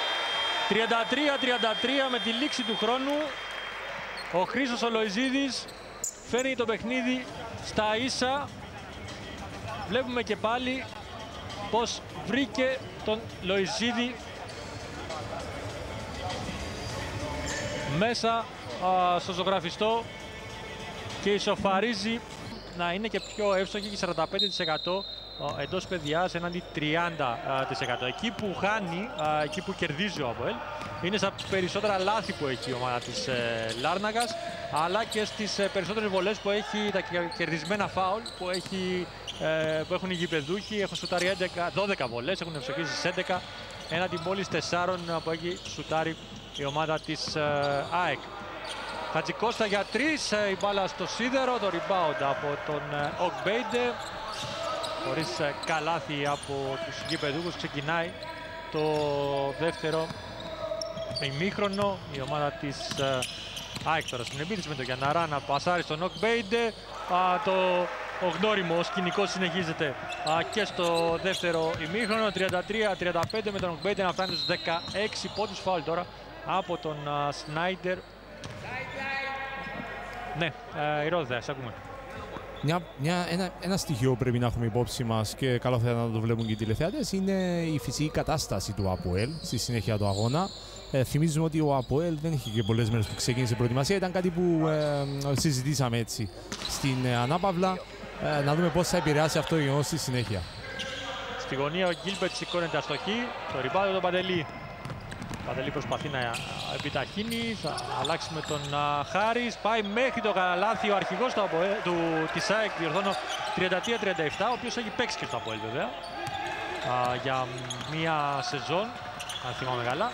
33-33 με τη λήξη του χρόνου. Ο Χρήστος ο Λοϊζίδης φέρνει το παιχνίδι στα ίσα. Βλέπουμε και πάλι πως βρήκε τον Λοϊζίδη μέσα στο ζωγραφιστό και ισοφαρίζει να είναι και πιο εύστοχη και 45% εντός παιδιάς έναντι 30%. Εκεί που χάνει, εκεί που κερδίζει ο Αποέλ, είναι στα περισσότερα λάθη που έχει η ομάδα της Λάρνακας, αλλά και στις περισσότερες βολές που έχει, τα κερδισμένα φάουλ που έχουν οι γηπεδούχοι. Έχουν σουτάρει 12 βολές, έχουν ευστοχίσει στις 11, έναντι μόλις 4 που έχει σουτάρει η ομάδα της ΑΕΚ. Χατζικώστα για 3, η μπάλα στο σίδερο, το rebound από τον Οκμπέιντε. Χωρίς καλάθι από τους γηπεδούχους ξεκινάει το δεύτερο ημίχρονο. Η ομάδα της ΑΕΚ τώρα στην επίθεση με τον Γιανναρά να πασάρει στον Οκμπέιντε. Ο γνώριμο σκηνικό συνεχίζεται και στο δεύτερο ημίχρονο. 33-35 με τον Οκμπέιντε να φτάνει στους 16 πόντους. Φάουλ τώρα από τον Σνάιντερ. Ναι, Ηρώδη, σε ακούμε. Ένα στοιχείο που πρέπει να έχουμε υπόψη μας και καλό θα ήταν να το βλέπουν και οι τηλεθεατές είναι η φυσική κατάσταση του ΑΠΟΕΛ στη συνέχεια του αγώνα. Θυμίζουμε ότι ο ΑΠΟΕΛ δεν είχε και πολλές μέρες που ξεκίνησε προετοιμασία. Ήταν κάτι που συζητήσαμε έτσι στην ανάπαυλα. Να δούμε πώς θα επηρεάσει αυτό το γεγονός στη συνέχεια. Στη γωνία ο Γκίλμπερτ σηκώνεται αστοχή. Το rebound τον Παντελή. Παντελή προσπαθεί να επιταχύνει, θα αλλάξει με τον Χάρις, πάει μέχρι το καλάθι ο αρχηγός της ΑΕΚ, διορθώνω, 33-37, ο οποίος έχει παίξει και στο ΑΠΟΕΛ βέβαια, για μία σεζόν, αν θυμάμαι καλά.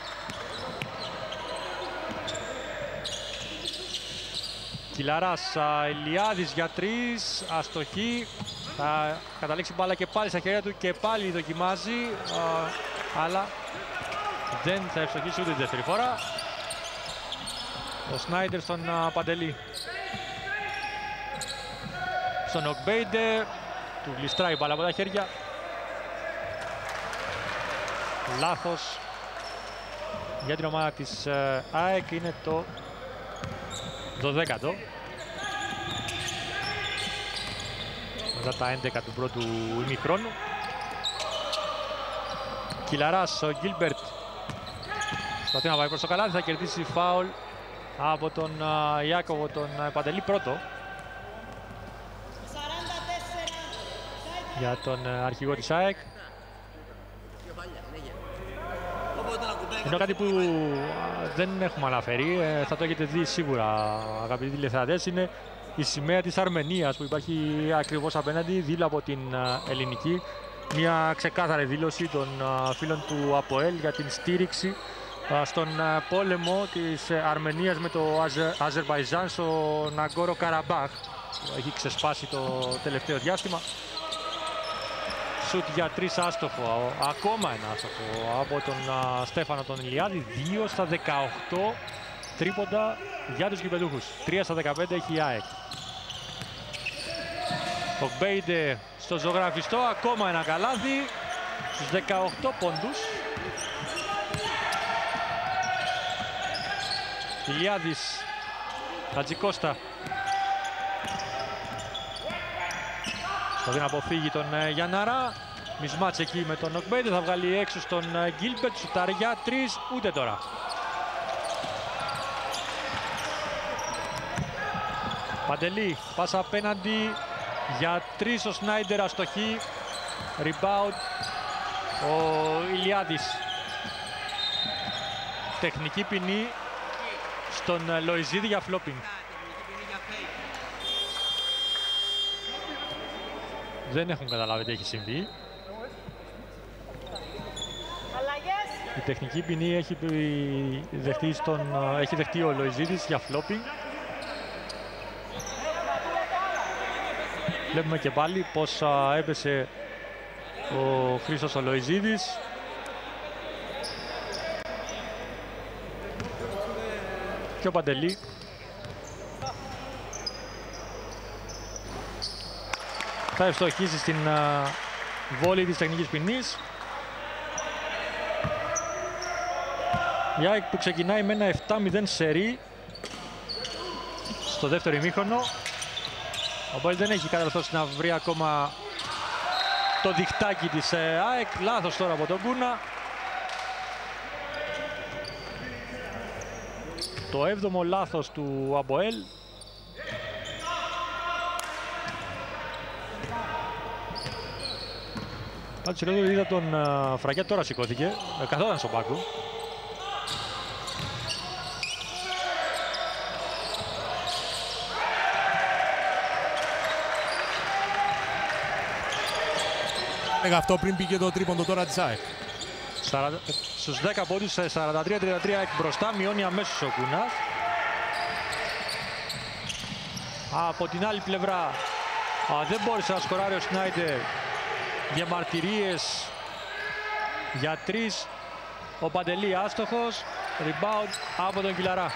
Κιλαράς, Ηλιάδης για 3, αστοχή, θα καταλήξει μπάλα και πάλι στα χέρια του και πάλι δοκιμάζει, αλλά δεν θα ευστοχίσει ούτε τη δεύτερη φορά. Ο Σνάιντερ στον Παντελή. Στον Οκμπέιντε, του γλιστράει μπάλα από τα χέρια. Λάθος για την ομάδα της ΑΕΚ, είναι το 12ο. Μετά τα 11 του πρώτου ημιχρόνου. Κιλαράς, ο Γκίλμπερτ προσπαθεί να πάει προς το καλάθι, θα κερδίσει φάουλ από τον Ιάκωβο, τον Παντελή, πρώτο. Για τον αρχηγό της ΑΕΚ. Είναι κάτι που δεν έχουμε αναφέρει, θα το έχετε δει σίγουρα αγαπητοί τηλεθεατές, είναι η σημαία της Αρμενίας που υπάρχει ακριβώς απέναντι, δίπλα από την ελληνική. Μια ξεκάθαρη δήλωση των φίλων του ΑΠΟΕΛ για την στήριξη στον πόλεμο της Αρμενίας με το Αζερμπαϊτζάν στο Ναγκόρο Καραμπάχ. Έχει ξεσπάσει το τελευταίο διάστημα. Σουτ για 3 άστοχο, ακόμα ένα άστοχο από τον Στέφανο τον Ηλιάδη. 2 στα 18 τρίποντα για τους γηπεδούχους. 3 στα 15 έχει η ΑΕΚ. Ο Μπέιντε στο ζωγραφιστό, ακόμα ένα καλάθι στους 18 πόντους. Ηλιάδης, Χατζικώστα. Προσπαθεί να αποφύγει τον Γιανναρά. Μισμάτς εκεί με τον Οκμπέιντε, θα βγάλει έξω στον Γκίλμπερτ. Σουταριά 3, ούτε τώρα. Παντελή, πάσα απέναντι για 3 ο Σνάιντερ, αστοχή. Rebound ο Ηλιάδης. Τεχνική ποινή στον Λοϊζίδη για φλόπινγκ. Δεν έχουν καταλάβει τι έχει συμβεί. Η τεχνική ποινή έχει δεχτεί ο Λοϊζίδης για φλόπινγκ. Βλέπουμε και πάλι πως έπεσε ο Χρήστος ο Λοϊζίδης. Και ο Παντελή θα ευστοχίσει στην βόλη της τεχνικής ποινής. Η ΑΕΚ που ξεκινάει με ένα 7-0 σερί στο δεύτερο ημίχρονο. Ο Μπέλ δεν έχει καταρθώσει να βρει ακόμα το διχτάκι της ΑΕΚ. Λάθος τώρα από τον Κούνα. Το 7ο λάθος του Αμποέλ. Πάντως είδα τον Φραγκιά, τώρα σηκώθηκε. Καθόταν στον πάγκο. Αυτό πριν πήγε το τρίποντο τώρα της ΑΕΚ. Στους 10 πόντους, 43-33 ΑΕΚ μπροστά, μειώνει αμέσως ο Κούνας. Από την άλλη πλευρά δεν μπόρεσε να σκοράρει ο Σνάιντερ. Διαμαρτυρίες για 3. Ο Παντελή άστοχος. Rebound από τον Κιλαρά.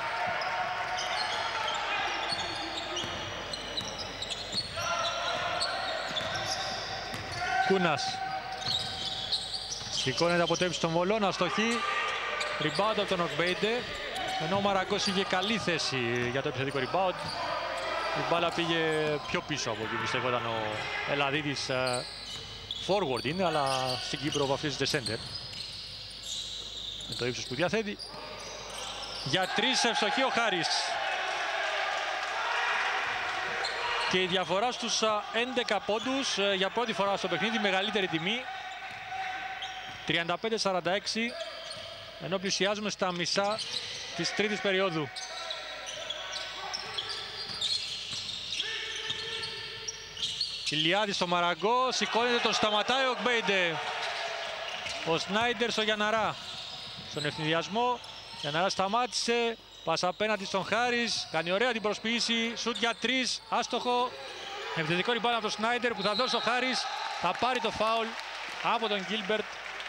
Κούνας. Σηκώνεται από το ύψος των βολών, αστοχή. Rebound από τον Οκμπέιντε. Ενώ ο Μαραγκός είχε καλή θέση για το επιθετικό rebound. Η μπάλα πήγε πιο πίσω από εκεί, πιστεύονταν ο Ελαδίδης. Forward είναι, αλλά στην Κύπρο βαφτίζεται center. Με το ύψος που διαθέτει. Για 3 ευστοχή ο Χάρης. Και η διαφορά στους 11 πόντους για πρώτη φορά στο παιχνίδι, μεγαλύτερη τιμή. 35-46. ενώ πλησιάζουμε στα μισά της τρίτης περίοδου. Ηλιάδης στο Μαραγκό, σηκώνεται, τον σταματάει ο Γκμπέιντε. Ο Σνάιντερ στο Γιανναρά. Στον ευνηδιασμό, Γιανναρά σταμάτησε, πάσα απέναντι στον Χάρις, κάνει ωραία την προσποίηση, σουτ για 3, άστοχο. Επιθετικό rebound από τον Σνάιντερ που θα δώσει στο Χάρις, θα πάρει το φάουλ από τον Γκίλμπερτ.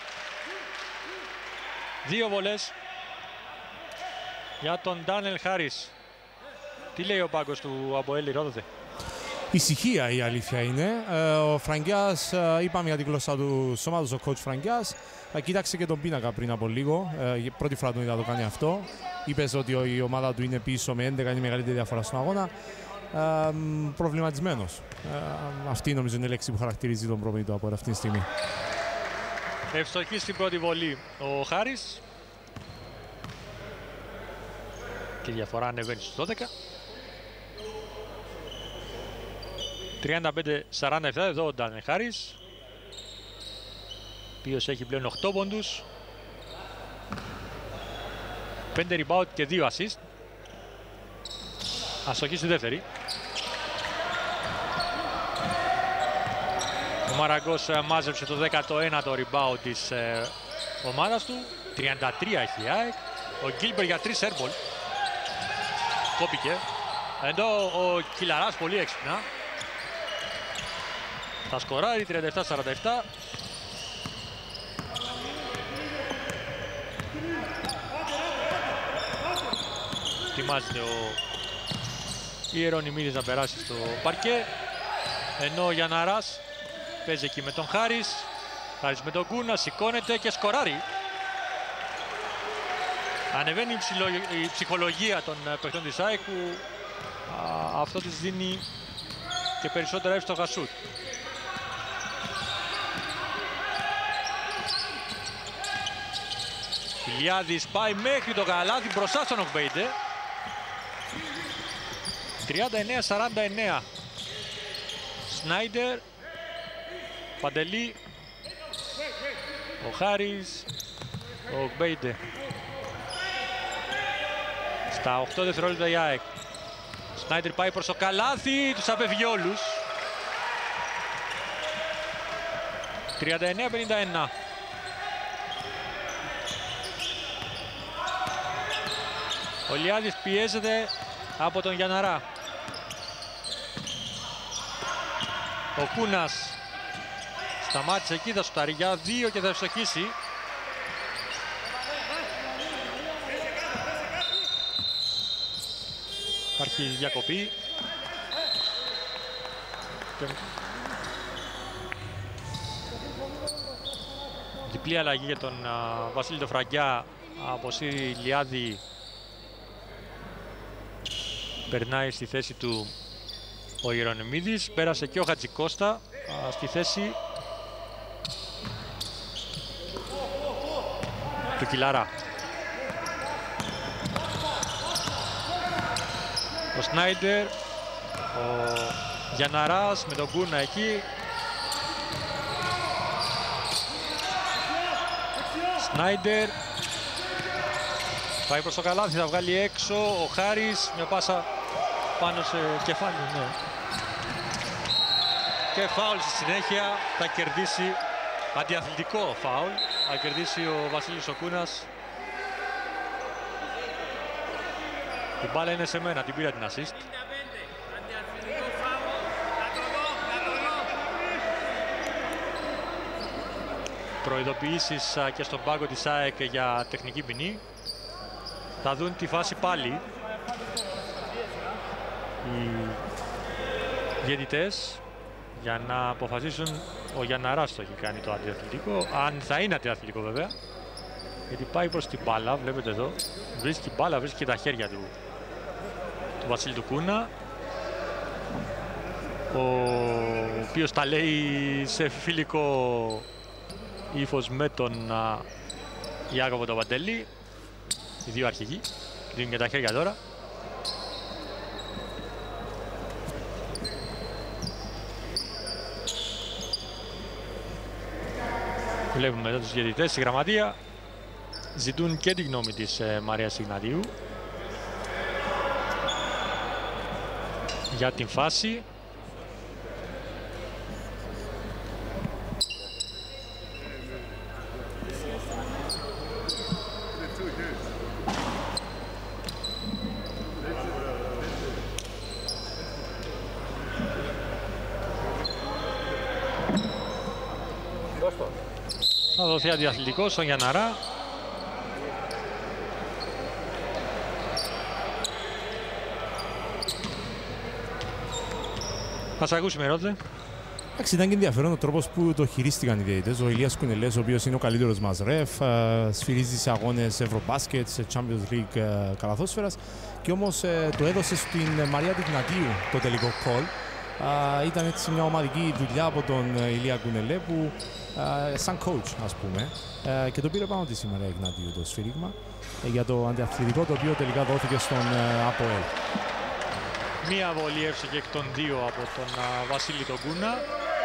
2 βολές για τον Ντάνιελ Χάρις. Τι λέει ο πάγκος του Αμποέλη, Ρόδοτε? Ησυχία η αλήθεια είναι. Ο Φραγκιάς, είπαμε για την γλώσσα του σώματος, ο coach Φραγκιάς. Κοίταξε και τον πίνακα πριν από λίγο. Πρώτη φορά τον είδα να το κάνει αυτό. Είπες ότι η ομάδα του είναι πίσω με 11, είναι η μεγαλύτερη διαφορά στον αγώνα. Προβληματισμένος. Αυτή νομίζω είναι η λέξη που χαρακτηρίζει τον προπονητή από αυτή τη στιγμή. Ευστοχή στην πρώτη βολή ο Χάρις. Και η διαφορά ανεβαίνει στους 12. 35-47 εδώ ο Ντάνιελ Χάρις, ο οποίος έχει πλέον 8 πόντους, 5 rebound και 2 assist. Αστοχή στη δεύτερη. Ο Μαραγκός μάζεψε το 19ο rebound της ομάδας του. 33 έχει η ΑΕΚ. Ο Γκίλμπερτ για 3 airball. Κόπηκε. Ενώ ο Κιλαράς πολύ έξυπνα θα σκοράρει 37-47. Ετοιμάζεται ο Ιερονιμίδης να περάσει στο παρκέ, ενώ ο Γιανναράς παίζει εκεί με τον Χάρις. Χάρις με τον Κούνα, σηκώνεται και σκοράρει. Ανεβαίνει η ψυχολογία των παιχτών της ΑΕΚ που αυτό της δίνει και περισσότερα εύστοχα σουτ. Ηλιάδης πάει μέχρι το καλάθι μπροστά στον Οκμπέιντε. 39-49. Σνάιντερ, Παντελή, ο Χάρις, ο Οκμπέιντε. Στα 8 δευτερόλεπτα η ΑΕΚ. Σνάιντερ πάει προς το καλάθι, τους απέφυγε όλους. 39-51. Ο Λιάδης πιέζεται από τον Γιανναρά. Ο Κούνας σταμάτησε εκεί, θα σουτάρει για 2 και θα ευστοχίσει. Υπάρχει διακοπή. Διπλή αλλαγή για τον Βασίλη το Φραγκιά. Αποσύρει Ηλιάδη. Περνάει στη θέση του ο Ιερονιμίδης. Πέρασε και ο Χατζικώστα στη θέση του Κιλαρά. Ο Σνάιντερ, ο Γιανναράς με τον Κούνα εκεί. Σνάιντερ πάει προς το καλάθι, θα βγάλει έξω ο Χάρις, μια πάσα πάνω σε κεφάλι, ναι. Και φάουλ στη συνέχεια, θα κερδίσει, αντιαθλητικό φάουλ, θα κερδίσει ο Βασίλης ο Κούνας. Η μπάλα είναι σε μένα, την πήρα την assist. Προειδοποιήσεις και στον πάγκο της ΑΕΚ για τεχνική ποινή. Θα δουν τη φάση πάλι οι διαιτητές για να αποφασίσουν. Ο Γιανναράς το έχει κάνει το αντιαθλητικό, αν θα είναι αντιαθλητικό βέβαια, γιατί πάει προς την μπάλα, βλέπετε εδώ, βρίσκει μπάλα, βρίσκει και τα χέρια του Βασίλη του Κούνα, ο οποίος τα λέει σε φιλικό ύφος με τον Ιάκωβο τον Παντελή. Οι δύο αρχηγοί δίνουν και τα χέρια τώρα. Βλέπουμε εδώ τους διαιτητές στη γραμματεία. ζητούν και τη γνώμη της Μαρίας Ιγνατίου για την φάση. Θα δοθεί αντιαθλητικό στον Γιανναρά. Ας ακούσουμε Ρότλε. Εντάξει, ήταν και ενδιαφέρον ο τρόπος που το χειρίστηκαν οι διαιτητές. Ο Ηλίας Κουνελές, ο οποίος είναι ο καλύτερος μας ρεφ, σφυρίζει σε αγώνες Ευρωμπάσκετ, σε Champions League καλαθόσφαιρας, και όμως το έδωσε στην Μαρία Ιγνατίου το τελικό call. Ήταν έτσι μια ομαδική δουλειά από τον Ηλία Κουνελέ, που σαν coach, ας πούμε, και το πήρε πάνω της η Μαρία Ιγνατίου το σφύριγμα για το αντιαθλητικό, το οποίο τελικά δόθηκε στον ΑΠΟΕΛ. Μία βολή εύστοχη εκ των δύο από τον Βασίλη τον Κούνα.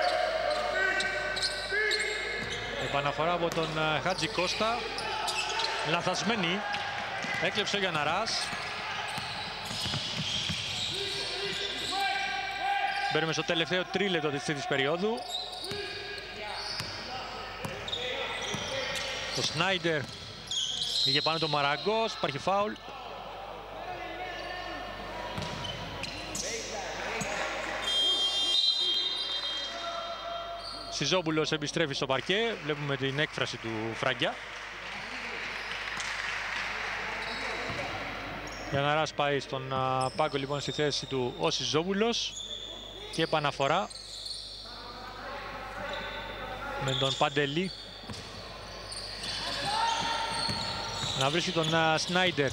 Επαναφορά από τον Χάτζη Κώστα. Λαθασμένη. Έκλεψε ο Γιανναράς. Μπαίνουμε στο τελευταίο τρίλεπτο της τρίτης περίοδου. Ο Σνάιντερ είχε πάνω τον Μαραγκός. Υπάρχει φάουλ. Σιζόπουλος επιστρέφει στο παρκέ. Βλέπουμε την έκφραση του Φραγκιά. Γιανναράς πάει στον πάγκο λοιπόν στη θέση του ο Σιζόπουλος. Και επαναφορά με τον Παντελή να βρίσκει τον Σνάιντερ.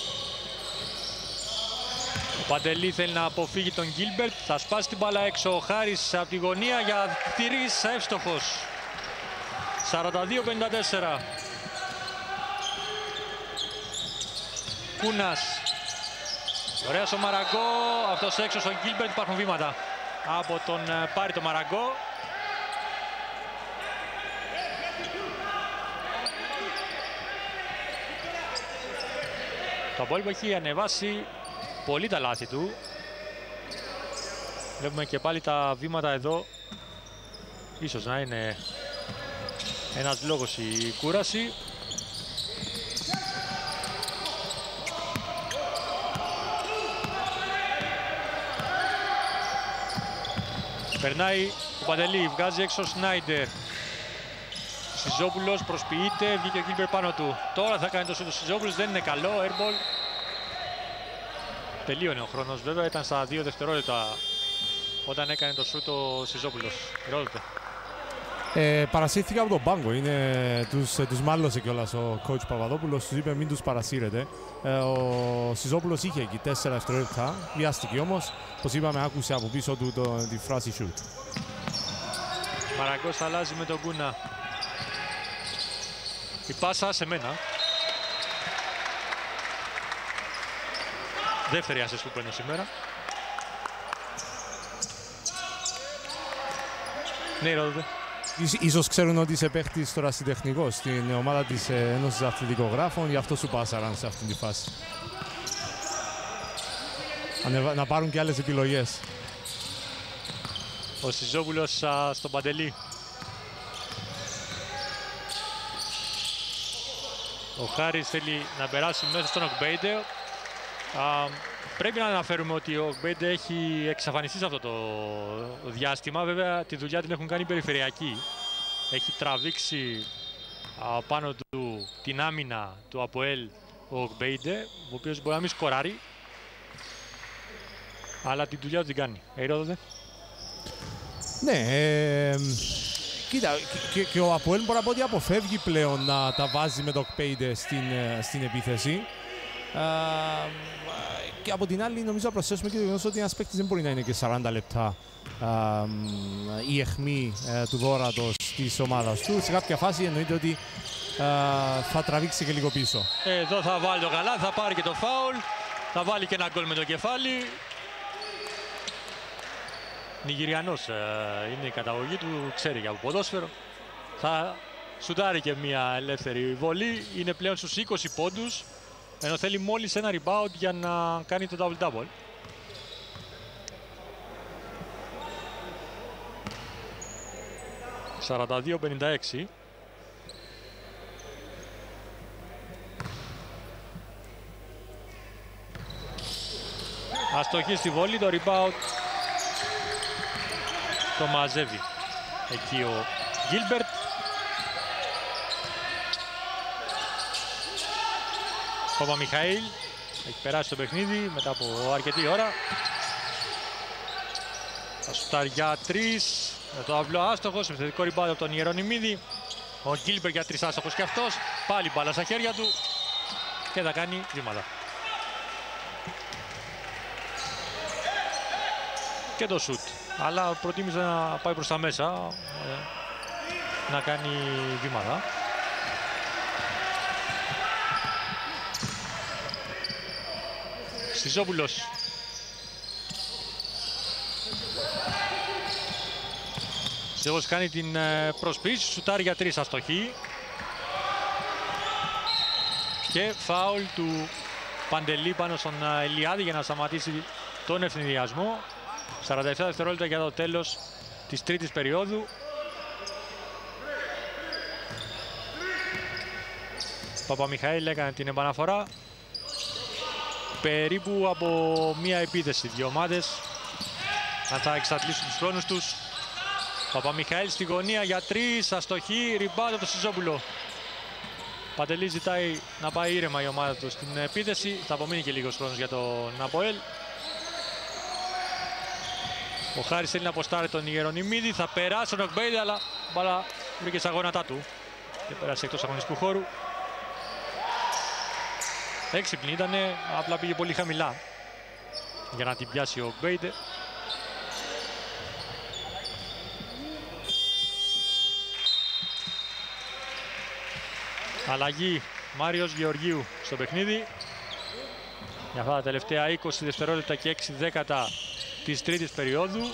Ο Παντελή θέλει να αποφύγει τον Γκίλμπερτ. Θα σπάσει την μπάλα έξω ο Χάρης από τη γωνία για τρεις, εύστοχος. 42-54. Κούνας. Ωραίος ο Μαραγκό. Αυτός έξω στον Γκίλμπερτ. Υπάρχουν βήματα από τον Πάρη το Μαραγκό. Το Απόλλων έχει ανεβάσει πολύ τα λάθη του. Βλέπουμε και πάλι τα βήματα εδώ. Ίσως να είναι ένας λόγος η κούραση. Περνάει ο Παντελή, βγάζει έξω ο Σνάιντερ. Σιζόπουλος προσποιείται, βγήκε ο Γκίλμπερτ πάνω του. Τώρα θα κάνει το σούτ ο Σιζόπουλος, δεν είναι καλό, airball. Τελείωνε ο χρόνος βέβαια, ήταν στα 2 δευτερόλεπτα όταν έκανε το σούτ ο Σιζόπουλος. Ρώτητε. Παρασύρθηκα από τον πάγκο. Τους μάλωσε κιόλας ο coach Παπαδόπουλος, τους είπε μην τους παρασύρετε. Ο Σιζόπουλος είχε εκεί 4 δευτερόλεπτα, βιάστηκε όμως. Όπως είπαμε, άκουσε από πίσω του τη φράση shoot. Μαραγκός αλλάζει με τον Κούνα. Η πάσα σε μένα. Δεύτερη άσες που παίρνω σήμερα. Ναι, ρωτάτε. Ίσως ξέρουν ότι είσαι παίχτης τώρα τεχνικός στην ομάδα της Ένωσης Αθλητικογράφων, γι' αυτό σου πάσαραν σε αυτήν τη φάση. Να πάρουν και άλλες επιλογές. Ο Σιζόπουλος στον Παντελή. Ο Χάρης θέλει να περάσει μέσα στον Οκμπέιντε. Πρέπει να αναφέρουμε ότι ο Οκμπέιντε έχει εξαφανιστεί σε αυτό το διάστημα. Βέβαια τη δουλειά την έχουν κάνει περιφερειακή. Έχει τραβήξει πάνω του την άμυνα του ΑΠΟΕΛ ο Οκμπέιντε, ο οποίος μπορεί να μην σκοράρει, αλλά τη δουλειά του την κάνει. Ηρόδοτε. Ναι, κοίτα, και ο ΑΠΟΕΛ μπορεί να πω ότι αποφεύγει πλέον να τα βάζει με το Οκμπέιντε στην επίθεση. Και από την άλλη, νομίζω να προσθέσουμε και το γεγονός ότι ένας παίκτης δεν μπορεί να είναι και 40 λεπτά η αιχμή του δώρατος της ομάδας του. Σε κάποια φάση εννοείται ότι θα τραβήξει και λίγο πίσω. Εδώ θα βάλει το καλά, θα πάρει και το φάουλ, θα βάλει και ένα γκολ με το κεφάλι. Νιγηριανός είναι η καταγωγή του, ξέρει για ποδόσφαιρο. Θα Σουτάρει και μια ελεύθερη βολή. Είναι πλέον στους 20 πόντους, ενώ θέλει μόλις ένα rebound για να κάνει το double-double. «42-56». Αστοχή στη βόλη, το rebound το μαζεύει εκεί ο Γκίλμπερτ. Παπαμιχαήλ έχει περάσει το παιχνίδι μετά από αρκετή ώρα. Θα σουτάρει για 3, με το αυλό άστοχος, με θετικό rebound από τον Ιερονιμίδη. Ο Γκίλμπερτ για 3 άστοχος και αυτός, πάλι μπάλα στα χέρια του και θα κάνει βήματα. Και το σουτ, αλλά προτίμησε να πάει προς τα μέσα, να κάνει βήματα. Σιζόπουλος. Σιζόπουλος κάνει την προσποίηση, σουτάρει για 3, αστοχή. Και φάουλ του Παντελή πάνω στον Ηλιάδη για να σταματήσει τον ευνηδιασμό. 47 δευτερόλεπτα για το τέλος της τρίτης περίοδου. Παπαμιχαήλ έκανε την επαναφορά. Περίπου από μία επίθεση δύο ομάδες. Αν θα εξαντλήσουν τους χρόνους τους. Παπαμιχαήλ στη γωνία για 3, αστοχή, rebound από το Σιζόπουλο. Παντελή ζητάει να πάει ήρεμα η ομάδα του στην επίθεση. Θα απομείνει και λίγος χρόνος για τον Αποέλ. Ο Χάρης θέλει να αποστάρει τον Ιερονιμίδη. Θα περάσει τον Οκμπέιδε, αλλά μπάλα βρήκε στα γόνατά του και πέρασε εκτός αγωνιστικού χώρου. Έξυπνη ήτανε, απλά πήγε πολύ χαμηλά για να την πιάσει ο Οκμπέιδε. Αλλαγή Μάριος Γεωργίου στο παιχνίδι για αυτά τα τελευταία 20 δευτερόλεπτα και 6 δέκατα της τρίτης περίοδου.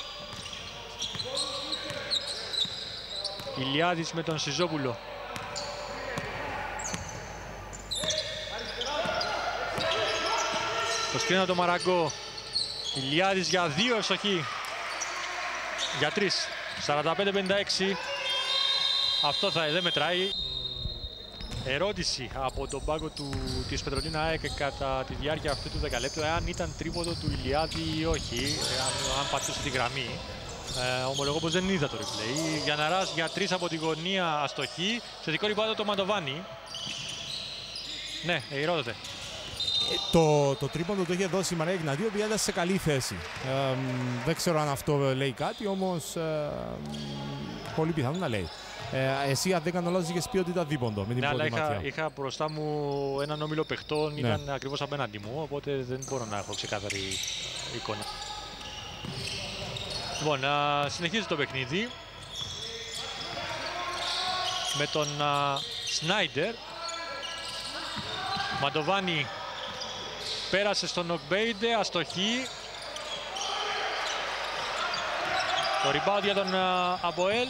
Ηλιάδης με τον Σιζόπουλο. Το σκρίνο από τον Μαραγκό. Ηλιάδης για 2, ευστοχή. Για 3. 45-56. Αυτό δεν μετράει. Ερώτηση από τον πάγκο της Πετρολίνα ΑΕΚ κατά τη διάρκεια αυτού του δεκαλέπτου, εάν ήταν τρίποντο του Ηλιάδη ή όχι, αν πατούσε τη γραμμή. Ομολογώ πως δεν είδα το replay. Γιανναράς για 3 από τη γωνία, αστοχή. Θετικό rebound το Μαντοβάνι. Ναι, Ηρόδοτε. Το τρίποντο το είχε δώσει η Μαρία Ιγνατίου, που ήταν σε καλή θέση. Δεν ξέρω αν αυτό λέει κάτι, όμως πολύ πιθανό να λέει. Εσύ, αν δεν κάνω λάθος, είχες πει ότι ήταν δίποντο με την πρώτη ματιά. Είχα μπροστά μου έναν όμιλο παιχτών, ήταν ακριβώς απέναντι μου, οπότε δεν μπορώ να έχω ξεκάθαρη εικόνα. Λοιπόν, συνεχίζει το παιχνίδι με τον Σνάιντερ. Μαντοβάνι πέρασε στον Οκμπέιντε, αστοχή. Το rebound για τον Αποέλ.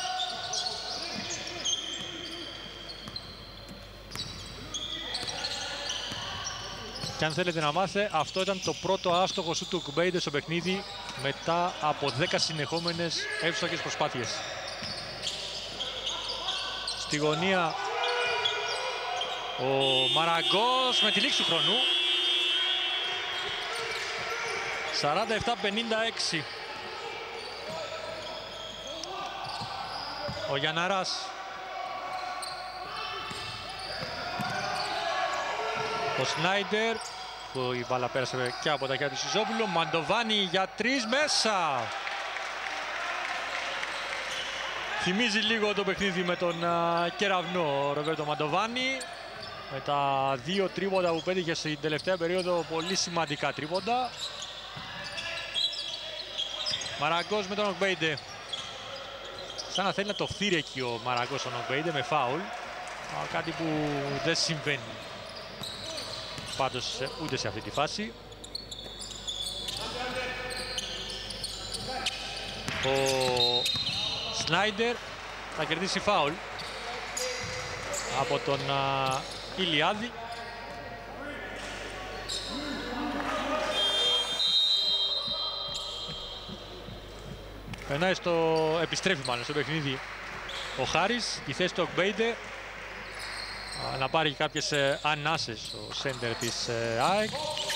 Και αν θέλετε να μάθετε, αυτό ήταν το πρώτο άστοχο σου του Οκμπέιντε στο παιχνίδι μετά από 10 συνεχόμενες εύστοχες προσπάθειες. Στη γωνία ο Μαραγκός με τη λήξη του χρόνου. 47-56. Ο Γιανναράς. Ο Σνάιντερ, που η μπάλα πέρασε και από τα χέρια του Σιζόπουλου. Μαντοβάνι για 3 μέσα. Θυμίζει λίγο το παιχνίδι με τον κεραυνό Ροβέρτο Μαντοβάνι. Με τα 2 τρίποντα που πέτυχε στην τελευταία περίοδο, πολύ σημαντικά τρίποντα. Μαραγκός με τον Οκμπέιντε. Σαν να θέλει να το φθείρει εκεί ο Μαραγκός τον Οκμπέιντε με φάουλ. Κάτι που δεν συμβαίνει πάντως ούτε σε αυτή τη φάση. Ο Σνάιντερ θα κερδίσει φάουλ. από τον Ηλιάδη. Περνάει επιστρέφει μάλλον στο παιχνίδι ο Χάρης, η θέση του Οκμπέιντε, να πάρει κάποιες ανάσες ο σέντερ της ΑΕΚ.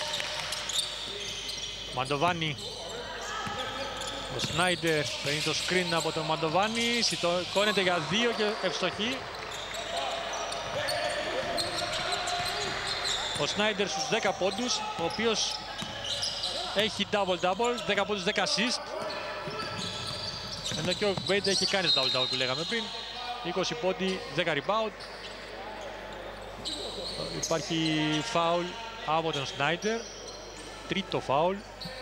Μαντοβάνι, ο Σνάιντερ παίρνει το screen από τον Μαντοβάνι, σηκώνεται για 2 και ευστοχή. Ο Σνάιντερ στους 10 πόντους, ο οποίος έχει double-double, 10 πόντους, 10 assist. Ενώ και ο Οκμπέιντε έχει κάνει το double-double που λέγαμε πριν, 20 πόντι, 10 rebound. Υπάρχει φάουλ από τον Σνάιντερ, τρίτο φάουλ.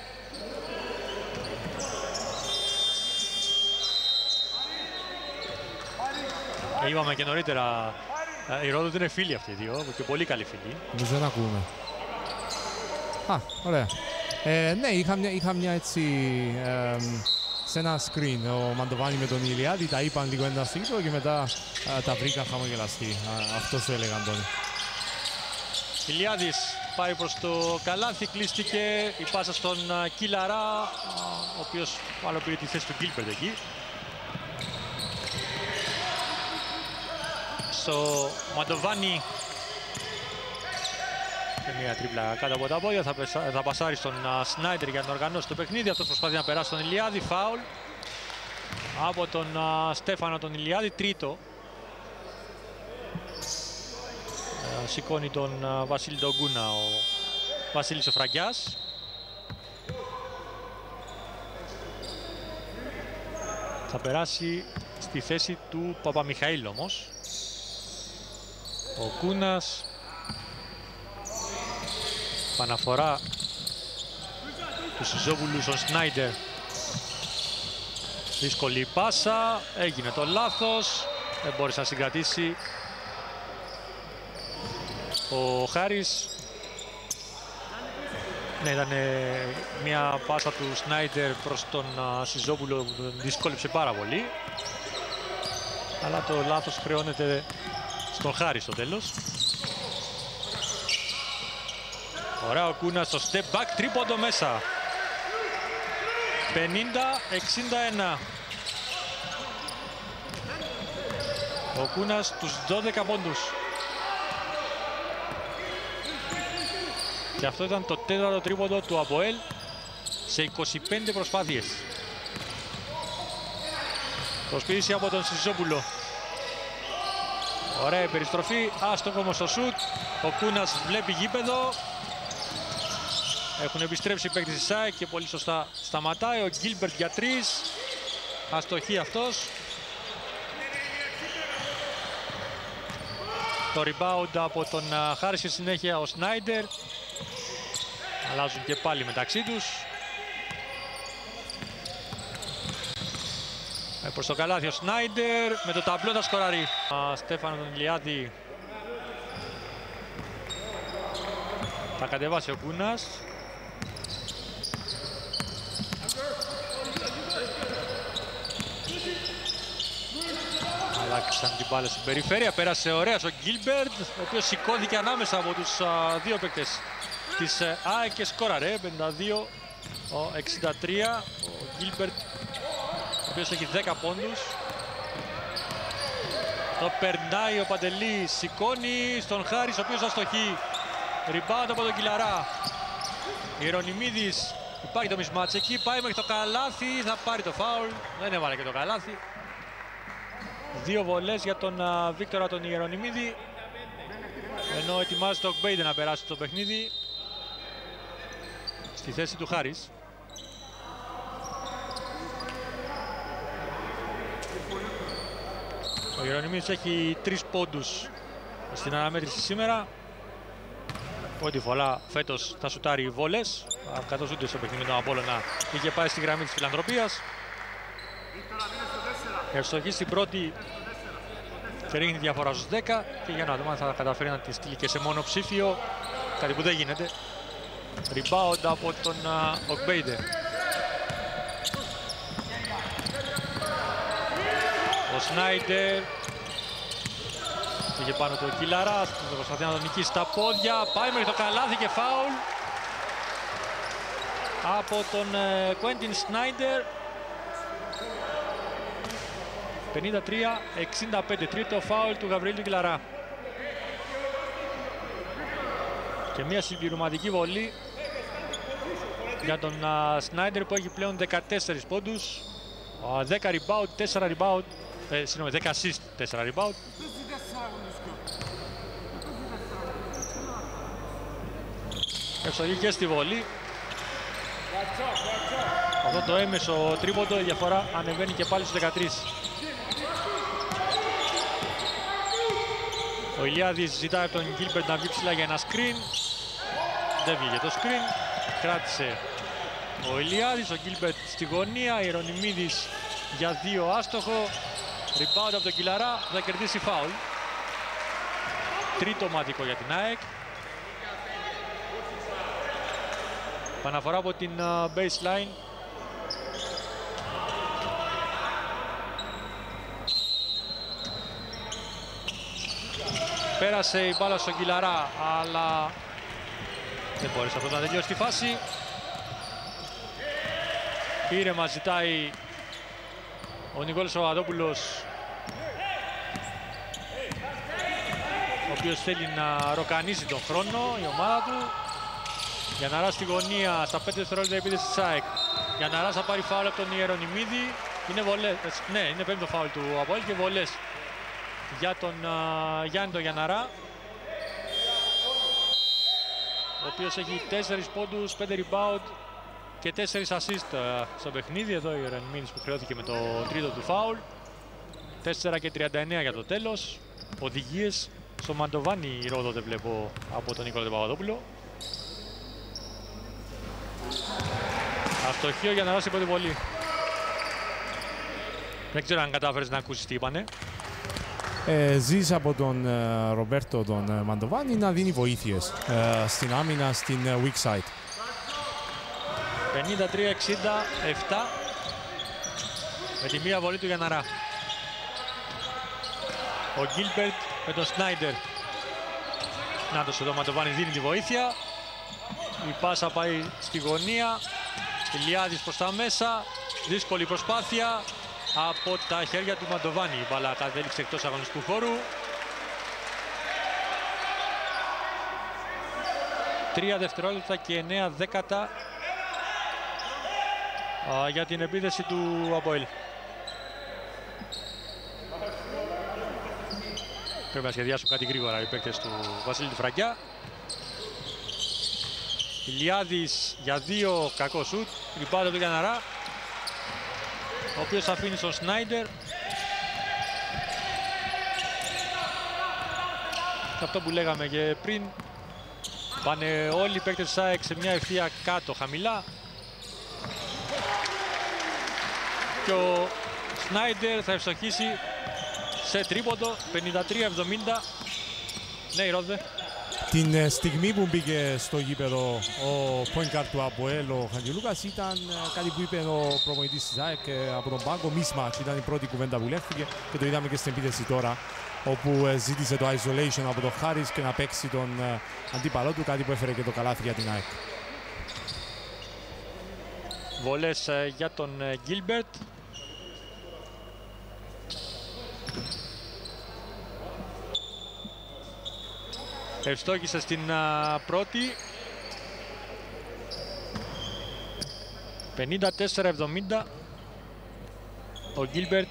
Είπαμε και νωρίτερα, οι Ρόδο είναι φίλοι αυτοί οι δύο και πολύ καλοί φίλοι. Εμείς δεν ακούμε. Ωραία. Ναι, είχα μια έτσι, σε ένα screen ο Μαντοβάνι με τον Ηλιάδη, τα είπαν λίγο ένα στο γήπεδο και μετά τα βρήκα χαμογελαστή. Αυτό σου έλεγα, Αντώνη. Ηλιάδης πάει προς το καλάθι, κλείστηκε η πάσα στον Κιλαρά, ο οποίος μάλλον πήρε τη θέση του Γκίλμπερτ εκεί. Στο Μαντοβάνι και μια τρίπλα κάτω από τα πόδια, θα πασάρει στον Σνάιντερ για να οργανώσει το παιχνίδι. Αυτός προσπαθεί να περάσει τον Ηλιάδη, φάουλ από τον Στέφανο τον Ηλιάδη, τρίτο. Σηκώνει τον Βασίλη Ντογκούνα ο Βασίλης ο Φραγκιάς. Θα περάσει στη θέση του Παπαμιχαήλ όμως. Ο Κούνας, παναφορά του Σιζόπουλου στον Σνάιντερ. Δύσκολη πάσα, έγινε το λάθος, δεν μπόρεσε να συγκρατήσει ο Χάρης. Ναι, ήταν μια πάσα του Σνάιντερ προς τον Σιζόπουλο που τον δυσκόλεψε πάρα πολύ. Αλλά το λάθος χρεώνεται στον Χάρη στο τέλος. Ωραία ο Κούνας στο step back, τρίποντο μέσα. 50-61. Ο Κούνας τους 12 πόντους. Και αυτό ήταν το τέταρτο τρίποντο του ΑΠΟΕΛ σε 25 προσπάθειες. Προσποίηση από τον Σιζόπουλο. Ωραία περιστροφή, άστοχο όμως το σουτ. Ο Κούνας βλέπει γήπεδο. Έχουν επιστρέψει οι παίκτες της ΑΕΚ και πολύ σωστά σταματάει. Ο Γκίλμπερτ για 3. Αστοχή αυτός. Το rebound από τον Χάρη στη συνέχεια ο Σνάιντερ. Αλλάζουν και πάλι μεταξύ τους. Προς το καλάθι ο Σνάιντερ, με το ταμπλό θα σκοράρει. Στέφανο τον Ηλιάδη. Θα κατεβάσει ο Κούνας. Αλλάξαν την μπάλα στην περιφέρεια, πέρασε ωραία ο Γκίλμπερτ, ο οποίος σηκώθηκε ανάμεσα από τους δύο παίκτες της ΑΕΚ και σκόραρε. 52-63, ο Γκίλμπερτ, ο οποίος έχει 10 πόντους. Το περνάει ο Παντελής, σηκώνει στον Χάρης, ο οποίος αστοχεί. Rebound από τον Κιλαρά. Ιερονιμίδης, υπάρχει το mismatch εκεί, πάει μέχρι το καλάθι, θα πάρει το φάουλ. Δεν έβαλε και το καλάθι. Δύο βολές για τον Βίκτορα τον Ιερονιμίδη. Ενώ ετοιμάζεται ο Οκμπέιντε να περάσει το παιχνίδι στη θέση του Χάρης. Ο Ιερονιμίδης έχει 3 πόντους στην αναμέτρηση σήμερα. Πρώτη φορά φέτος θα σουτάρει βόλες, καθώς ούτε στο παιχνίδι με τον Απόλλωνα είχε πάει στη γραμμή της φιλανθρωπίας. Ευστοχή στην πρώτη και ρίχνει διαφορά στους 10 και για να δούμε αν θα καταφέρει να τη στείλει και σε μονοψήφιο, κάτι που δεν γίνεται. Rebound από τον Οκμπέιντε. Ο Σνάιντερ Είχε πάνω του ο Κιλαράς, που προσπαθεί να τον νικήσει στα πόδια. Πάει μέχρι το καλάθι και φάουλ από τον Κουέντιν Σνάιντερ. 53-65, τρίτο φάουλ του Γαβρίλ του Κιλαρά. Και μια συμπληρωματική βολή για τον Σνάιντερ που έχει πλέον 14 πόντους, 10 rebound, 4 rebound, 10 assist, 4 rebound. Ευστοχή και στη βολή. Αυτό το έμεσο τρίποντο, η διαφορά ανεβαίνει και πάλι στους 13. Ο Ηλιάδης ζητάει από τον Γκίλμπερτ να βγει ψηλά για ένα screen. Δεν βγήκε το screen. Κράτησε ο Ηλιάδης, ο Γκίλμπερτ στη γωνία, Ιερονιμίδης για 2 άστοχο. Rebound από τον Κιλαρά, θα κερδίσει φάουλ. Τρίτο ομαδικό για την ΑΕΚ. Παναφορά από την baseline. Πέρασε η μπάλα στον Κιλαρά, αλλά δεν μπόρεσε αυτό να τελειώσει τη φάση. Ήρεμα ζητάει ο Νικόλης Παπαδόπουλος, ο οποίος θέλει να ροκανίσει τον χρόνο, η ομάδα του. Γιανναράς στη γωνία, στα 5 δευτερόλεπτα επίθεση της ΑΕΚ. Γιανναράς θα πάρει φάουλ από τον Ιερονιμίδη. Είναι βολές, ναι, είναι πέμπτο φάουλ του Αποέλ και βολές για τον Γιάννη τον Γιανναρά, ο οποίος έχει 4 πόντους, 5 rebound και 4 assist στο παιχνίδι. Εδώ ο Ιερονιμίδης που χρεώθηκε με το τρίτο του φάουλ. 4 και 39 για το τέλος. Οδηγίες στο Μαντοβάνι Ρόδο δεν βλέπω από τον Νικόλα Παπαδόπουλο. Αστοχείο για να δώσει πρώτη βολή. Δεν ξέρω αν κατάφερες να ακούσεις τι είπανε. Ζεις από τον Ρομπέρτο τον Μαντοβάνι να δίνει βοήθειες στην άμυνα, στην weak side. 53-67 με τη μία βολή του Γιανναρά. Ο Γκίλμπερτ με τον Σνάιντερ. Νάτος εδώ, Μαντοβάνι δίνει τη βοήθεια. Η πάσα πάει στη γωνία. Ηλιάδης προς τα μέσα. Δύσκολη προσπάθεια από τα χέρια του Μαντοβάνι. Η μπάλα κατέληξε εκτός αγωνιστικού χώρου. 3 δευτερόλεπτα και 9 δέκατα για την επίθεση του Αποέλ. Πρέπει να σχεδιάσουν κάτι γρήγορα οι παίκτες του Βασίλη του Φραγκιά. Ηλιάδης για 2, κακό σουτ. Ριμπάουντ του Γιανναρά, ο οποίος αφήνει στον Σνάιντερ. Και αυτό που λέγαμε και πριν, πάνε όλοι οι παίκτες της ΑΕΚ σε μια ευθεία κάτω χαμηλά. Και ο Σνάιντερ θα ευστοχίσει σε τρίποντο, 53-70. Ναι, Ρόδε. Την στιγμή που μπήκε στο γήπεδο ο point guard του Αποέλ, ο Χαντζηλούκας, ήταν κάτι που είπε ο προπονητής της ΑΕΚ από τον πάγκο, mismatch. Ήταν η πρώτη κουβέντα που λέχθηκε και το είδαμε και στην επίθεση τώρα, όπου ζήτησε το isolation από τον Χάρις και να παίξει τον αντίπαλό του, κάτι που έφερε και το καλάθι για την ΑΕΚ. Βολές για τον Γκίλμπερτ. Ευστόχησε στην πρώτη. 54-70. Ο Γκίλμπερτ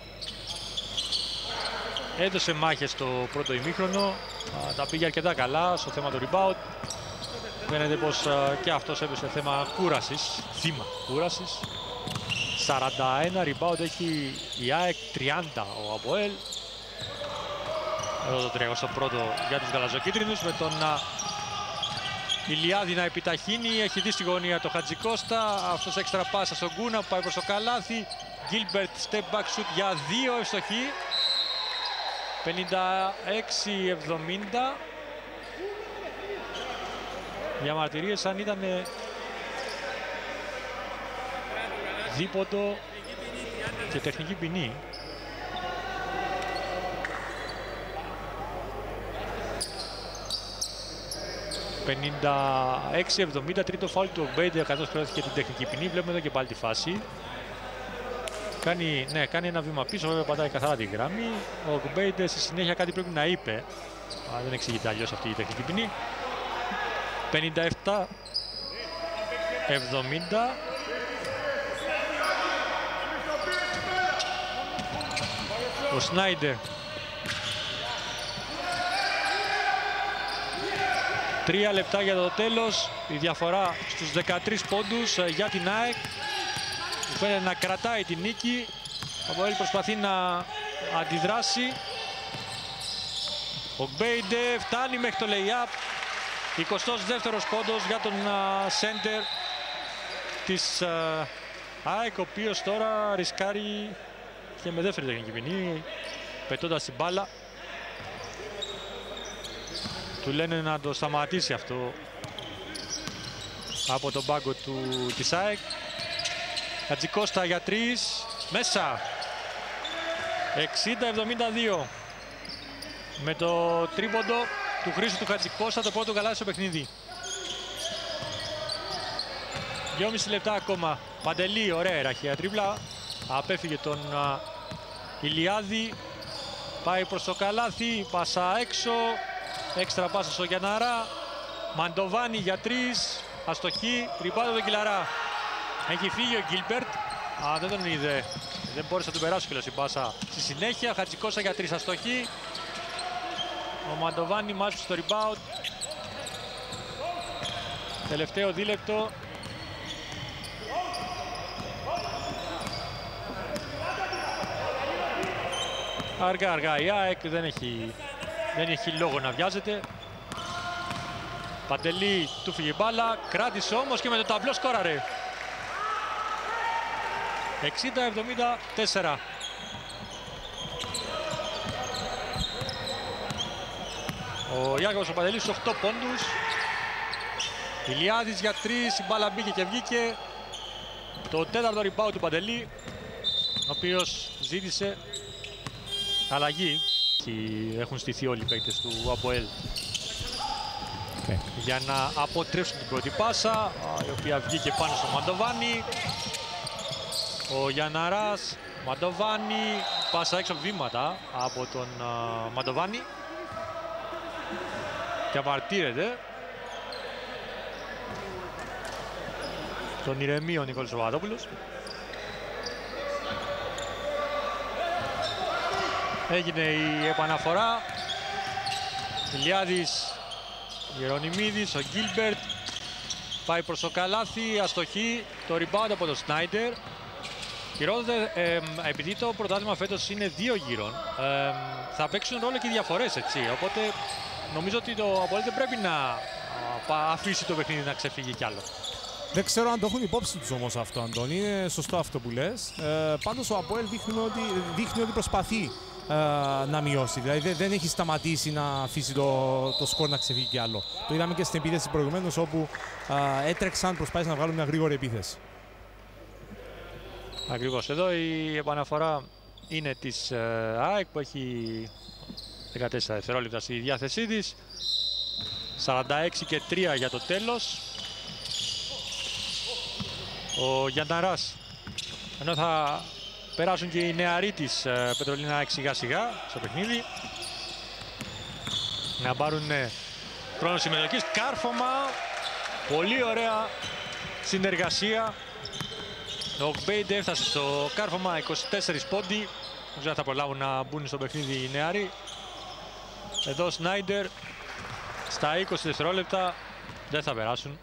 έδωσε μάχες στο πρώτο ημίχρονο. Τα πήγε αρκετά καλά στο θέμα του rebound. Φαίνεται πως και αυτός έπεσε θέμα κούρασης, θύμα κούρασης. 41 rebound έχει η ΑΕΚ, 30 ο Αποέλ. Εδώ το 31ο για τους γαλαζοκίτρινους, με τον Ηλιάδη να επιταχύνει. Έχει δει στη γωνία το Χατζικώστα. Αυτός έξτρα πάσα στον Γκούνα που πάει προς το καλάθι. Γκίλμπερτ step back shoot για 2, ευστοχή. 56-70. Διαμαρτυρίες αν ήταν δίποτο και τεχνική ποινή. 56-70, τρίτο φάουλ του Ογκμπέιντε, καθώς χρειάστηκε την τεχνική ποινή. Βλέπουμε εδώ και πάλι τη φάση. Κάνει ένα βήμα πίσω, βέβαια πατάει καθαρά τη γραμμή. Ο Ογκμπέιντε στη συνέχεια κάτι πρέπει να είπε. Δεν εξηγείται αλλιώς αυτή η τεχνική ποινή. 57-70. Ο Σνάιντερ. 3 λεπτά για το τέλος. Η διαφορά στους 13 πόντους για την ΑΕΚ. Φαίνεται να κρατάει την νίκη. Ο Αποέλ προσπαθεί να αντιδράσει. Ο Ογκμπέιντε φτάνει μέχρι το lay-up. 22ος πόντος για τον σέντερ της ΑΕΚ, ο οποίος τώρα ρισκάρει και με δεύτερη τεχνική ποινή, πετώντας την μπάλα. Του λένε να το σταματήσει αυτό από τον πάγκο της ΑΕΚ. Χατζικώστα για 3, μέσα. 60-72. Με το τρίποντο του Χρήστου του Χατζικώστα, το πρώτο γαλάζιο παιχνίδι. 2,5 λεπτά ακόμα. Παντελή, ωραία ραχαία τρίπλα. Απέφυγε τον Ηλιάδη. Πάει προς το καλάθι, πάσα έξω. Έξτρα πάσα στο Γιανναρά. Μαντοβάνι για 3. Αστοχή, ριμπάουντ τον Κιλαρά. Έχει φύγει ο Γκίλμπερτ. Δεν τον είδε. Δεν μπόρεσε να τον περάσει κιόλας η πάσα. Στη συνέχεια, Χατζικώστα για 3, αστοχή. Ο Μαντοβάνι μάζεψε στο rebound. Τελευταίο δίλεπτο. Αργά η ΑΕΚ δεν έχει λόγο να βιάζεται. Παντελή, του φύγει μπάλα, κράτησε όμως και με το ταμπλό σκόραρε. 60-74. Ο Ιάκωβος ο Παντελής 8 πόντους. Ηλιάδης για 3, η μπάλα μπήκε και βγήκε. Το τέταρτο rebound του Παντελή, ο οποίος ζήτησε αλλαγή. Έχουν στηθεί όλοι οι παίκτες του ΑΠΟΕΛ για να αποτρέψουν την πρώτη πάσα, η οποία βγήκε πάνω στο Μαντοβάνι. Ο Γιανναράς, Μαντοβάνι, πάσα έξω βήματα από τον Μαντοβάνι και αμαρτύρεται. Τον ηρεμεί ο Νικόλης Παπαδόπουλος. Έγινε η επαναφορά. Ηλιάδης, Γερονιμίδης, ο Γκίλμπερτ. Πάει προς το καλάθι, αστοχή. Το rebound από τον Σνάιντερ. Επειδή το πρωτάθλημα φέτος είναι 2 γύρων, θα παίξουν ρόλο και οι διαφορές, έτσι. Οπότε νομίζω ότι το Αποέλ δεν πρέπει να αφήσει το παιχνίδι να ξεφύγει κι άλλο. Δεν ξέρω αν το έχουν υπόψη τους όμως αυτό, Αντώνη. Είναι σωστό αυτό που λες. Πάντως ο Αποέλ δείχνει ότι προσπαθεί να μειώσει. Δηλαδή δεν έχει σταματήσει να αφήσει το σκορ να ξεφύγει κι άλλο. Το είδαμε και στην επίθεση προηγουμένως, όπου έτρεξαν, προσπάθησαν να βγάλουν μια γρήγορη επίθεση. Ακριβώς. Εδώ η επαναφορά είναι της ΑΕΚ, που έχει 14 δευτερόλεπτα στη διάθεσή της. 46-3 για το τέλος. Ο Γιανναράς, ενώ θα περάσουν και οι νεαροί της Πετρολίνα ΑΕΚ σιγά σιγά στο παιχνίδι, να πάρουν χρόνο συμμετοχής. Κάρφωμα, πολύ ωραία συνεργασία. Ο Ογκμπέιντε έφτασε στο κάρφωμα, 24 πόντι. Δεν ξέρω αν θα προλάβουν να μπουν στο παιχνίδι οι νεαροί. Εδώ ο Σνάιντερ στα 20 δευτερόλεπτα δεν θα περάσουν.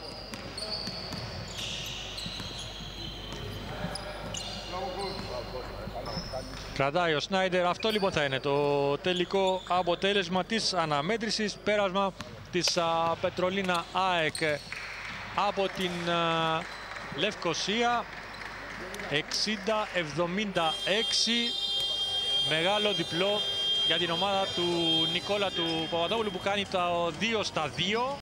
Κρατάει ο Σνάιντερ. Αυτό λοιπόν θα είναι το τελικό αποτέλεσμα της αναμέτρησης. Πέρασμα της Πετρολίνα ΑΕΚ από την Λευκοσία. 60-76. Μεγάλο διπλό για την ομάδα του Νικόλα του Παπαδόπουλου, που κάνει το 2-2.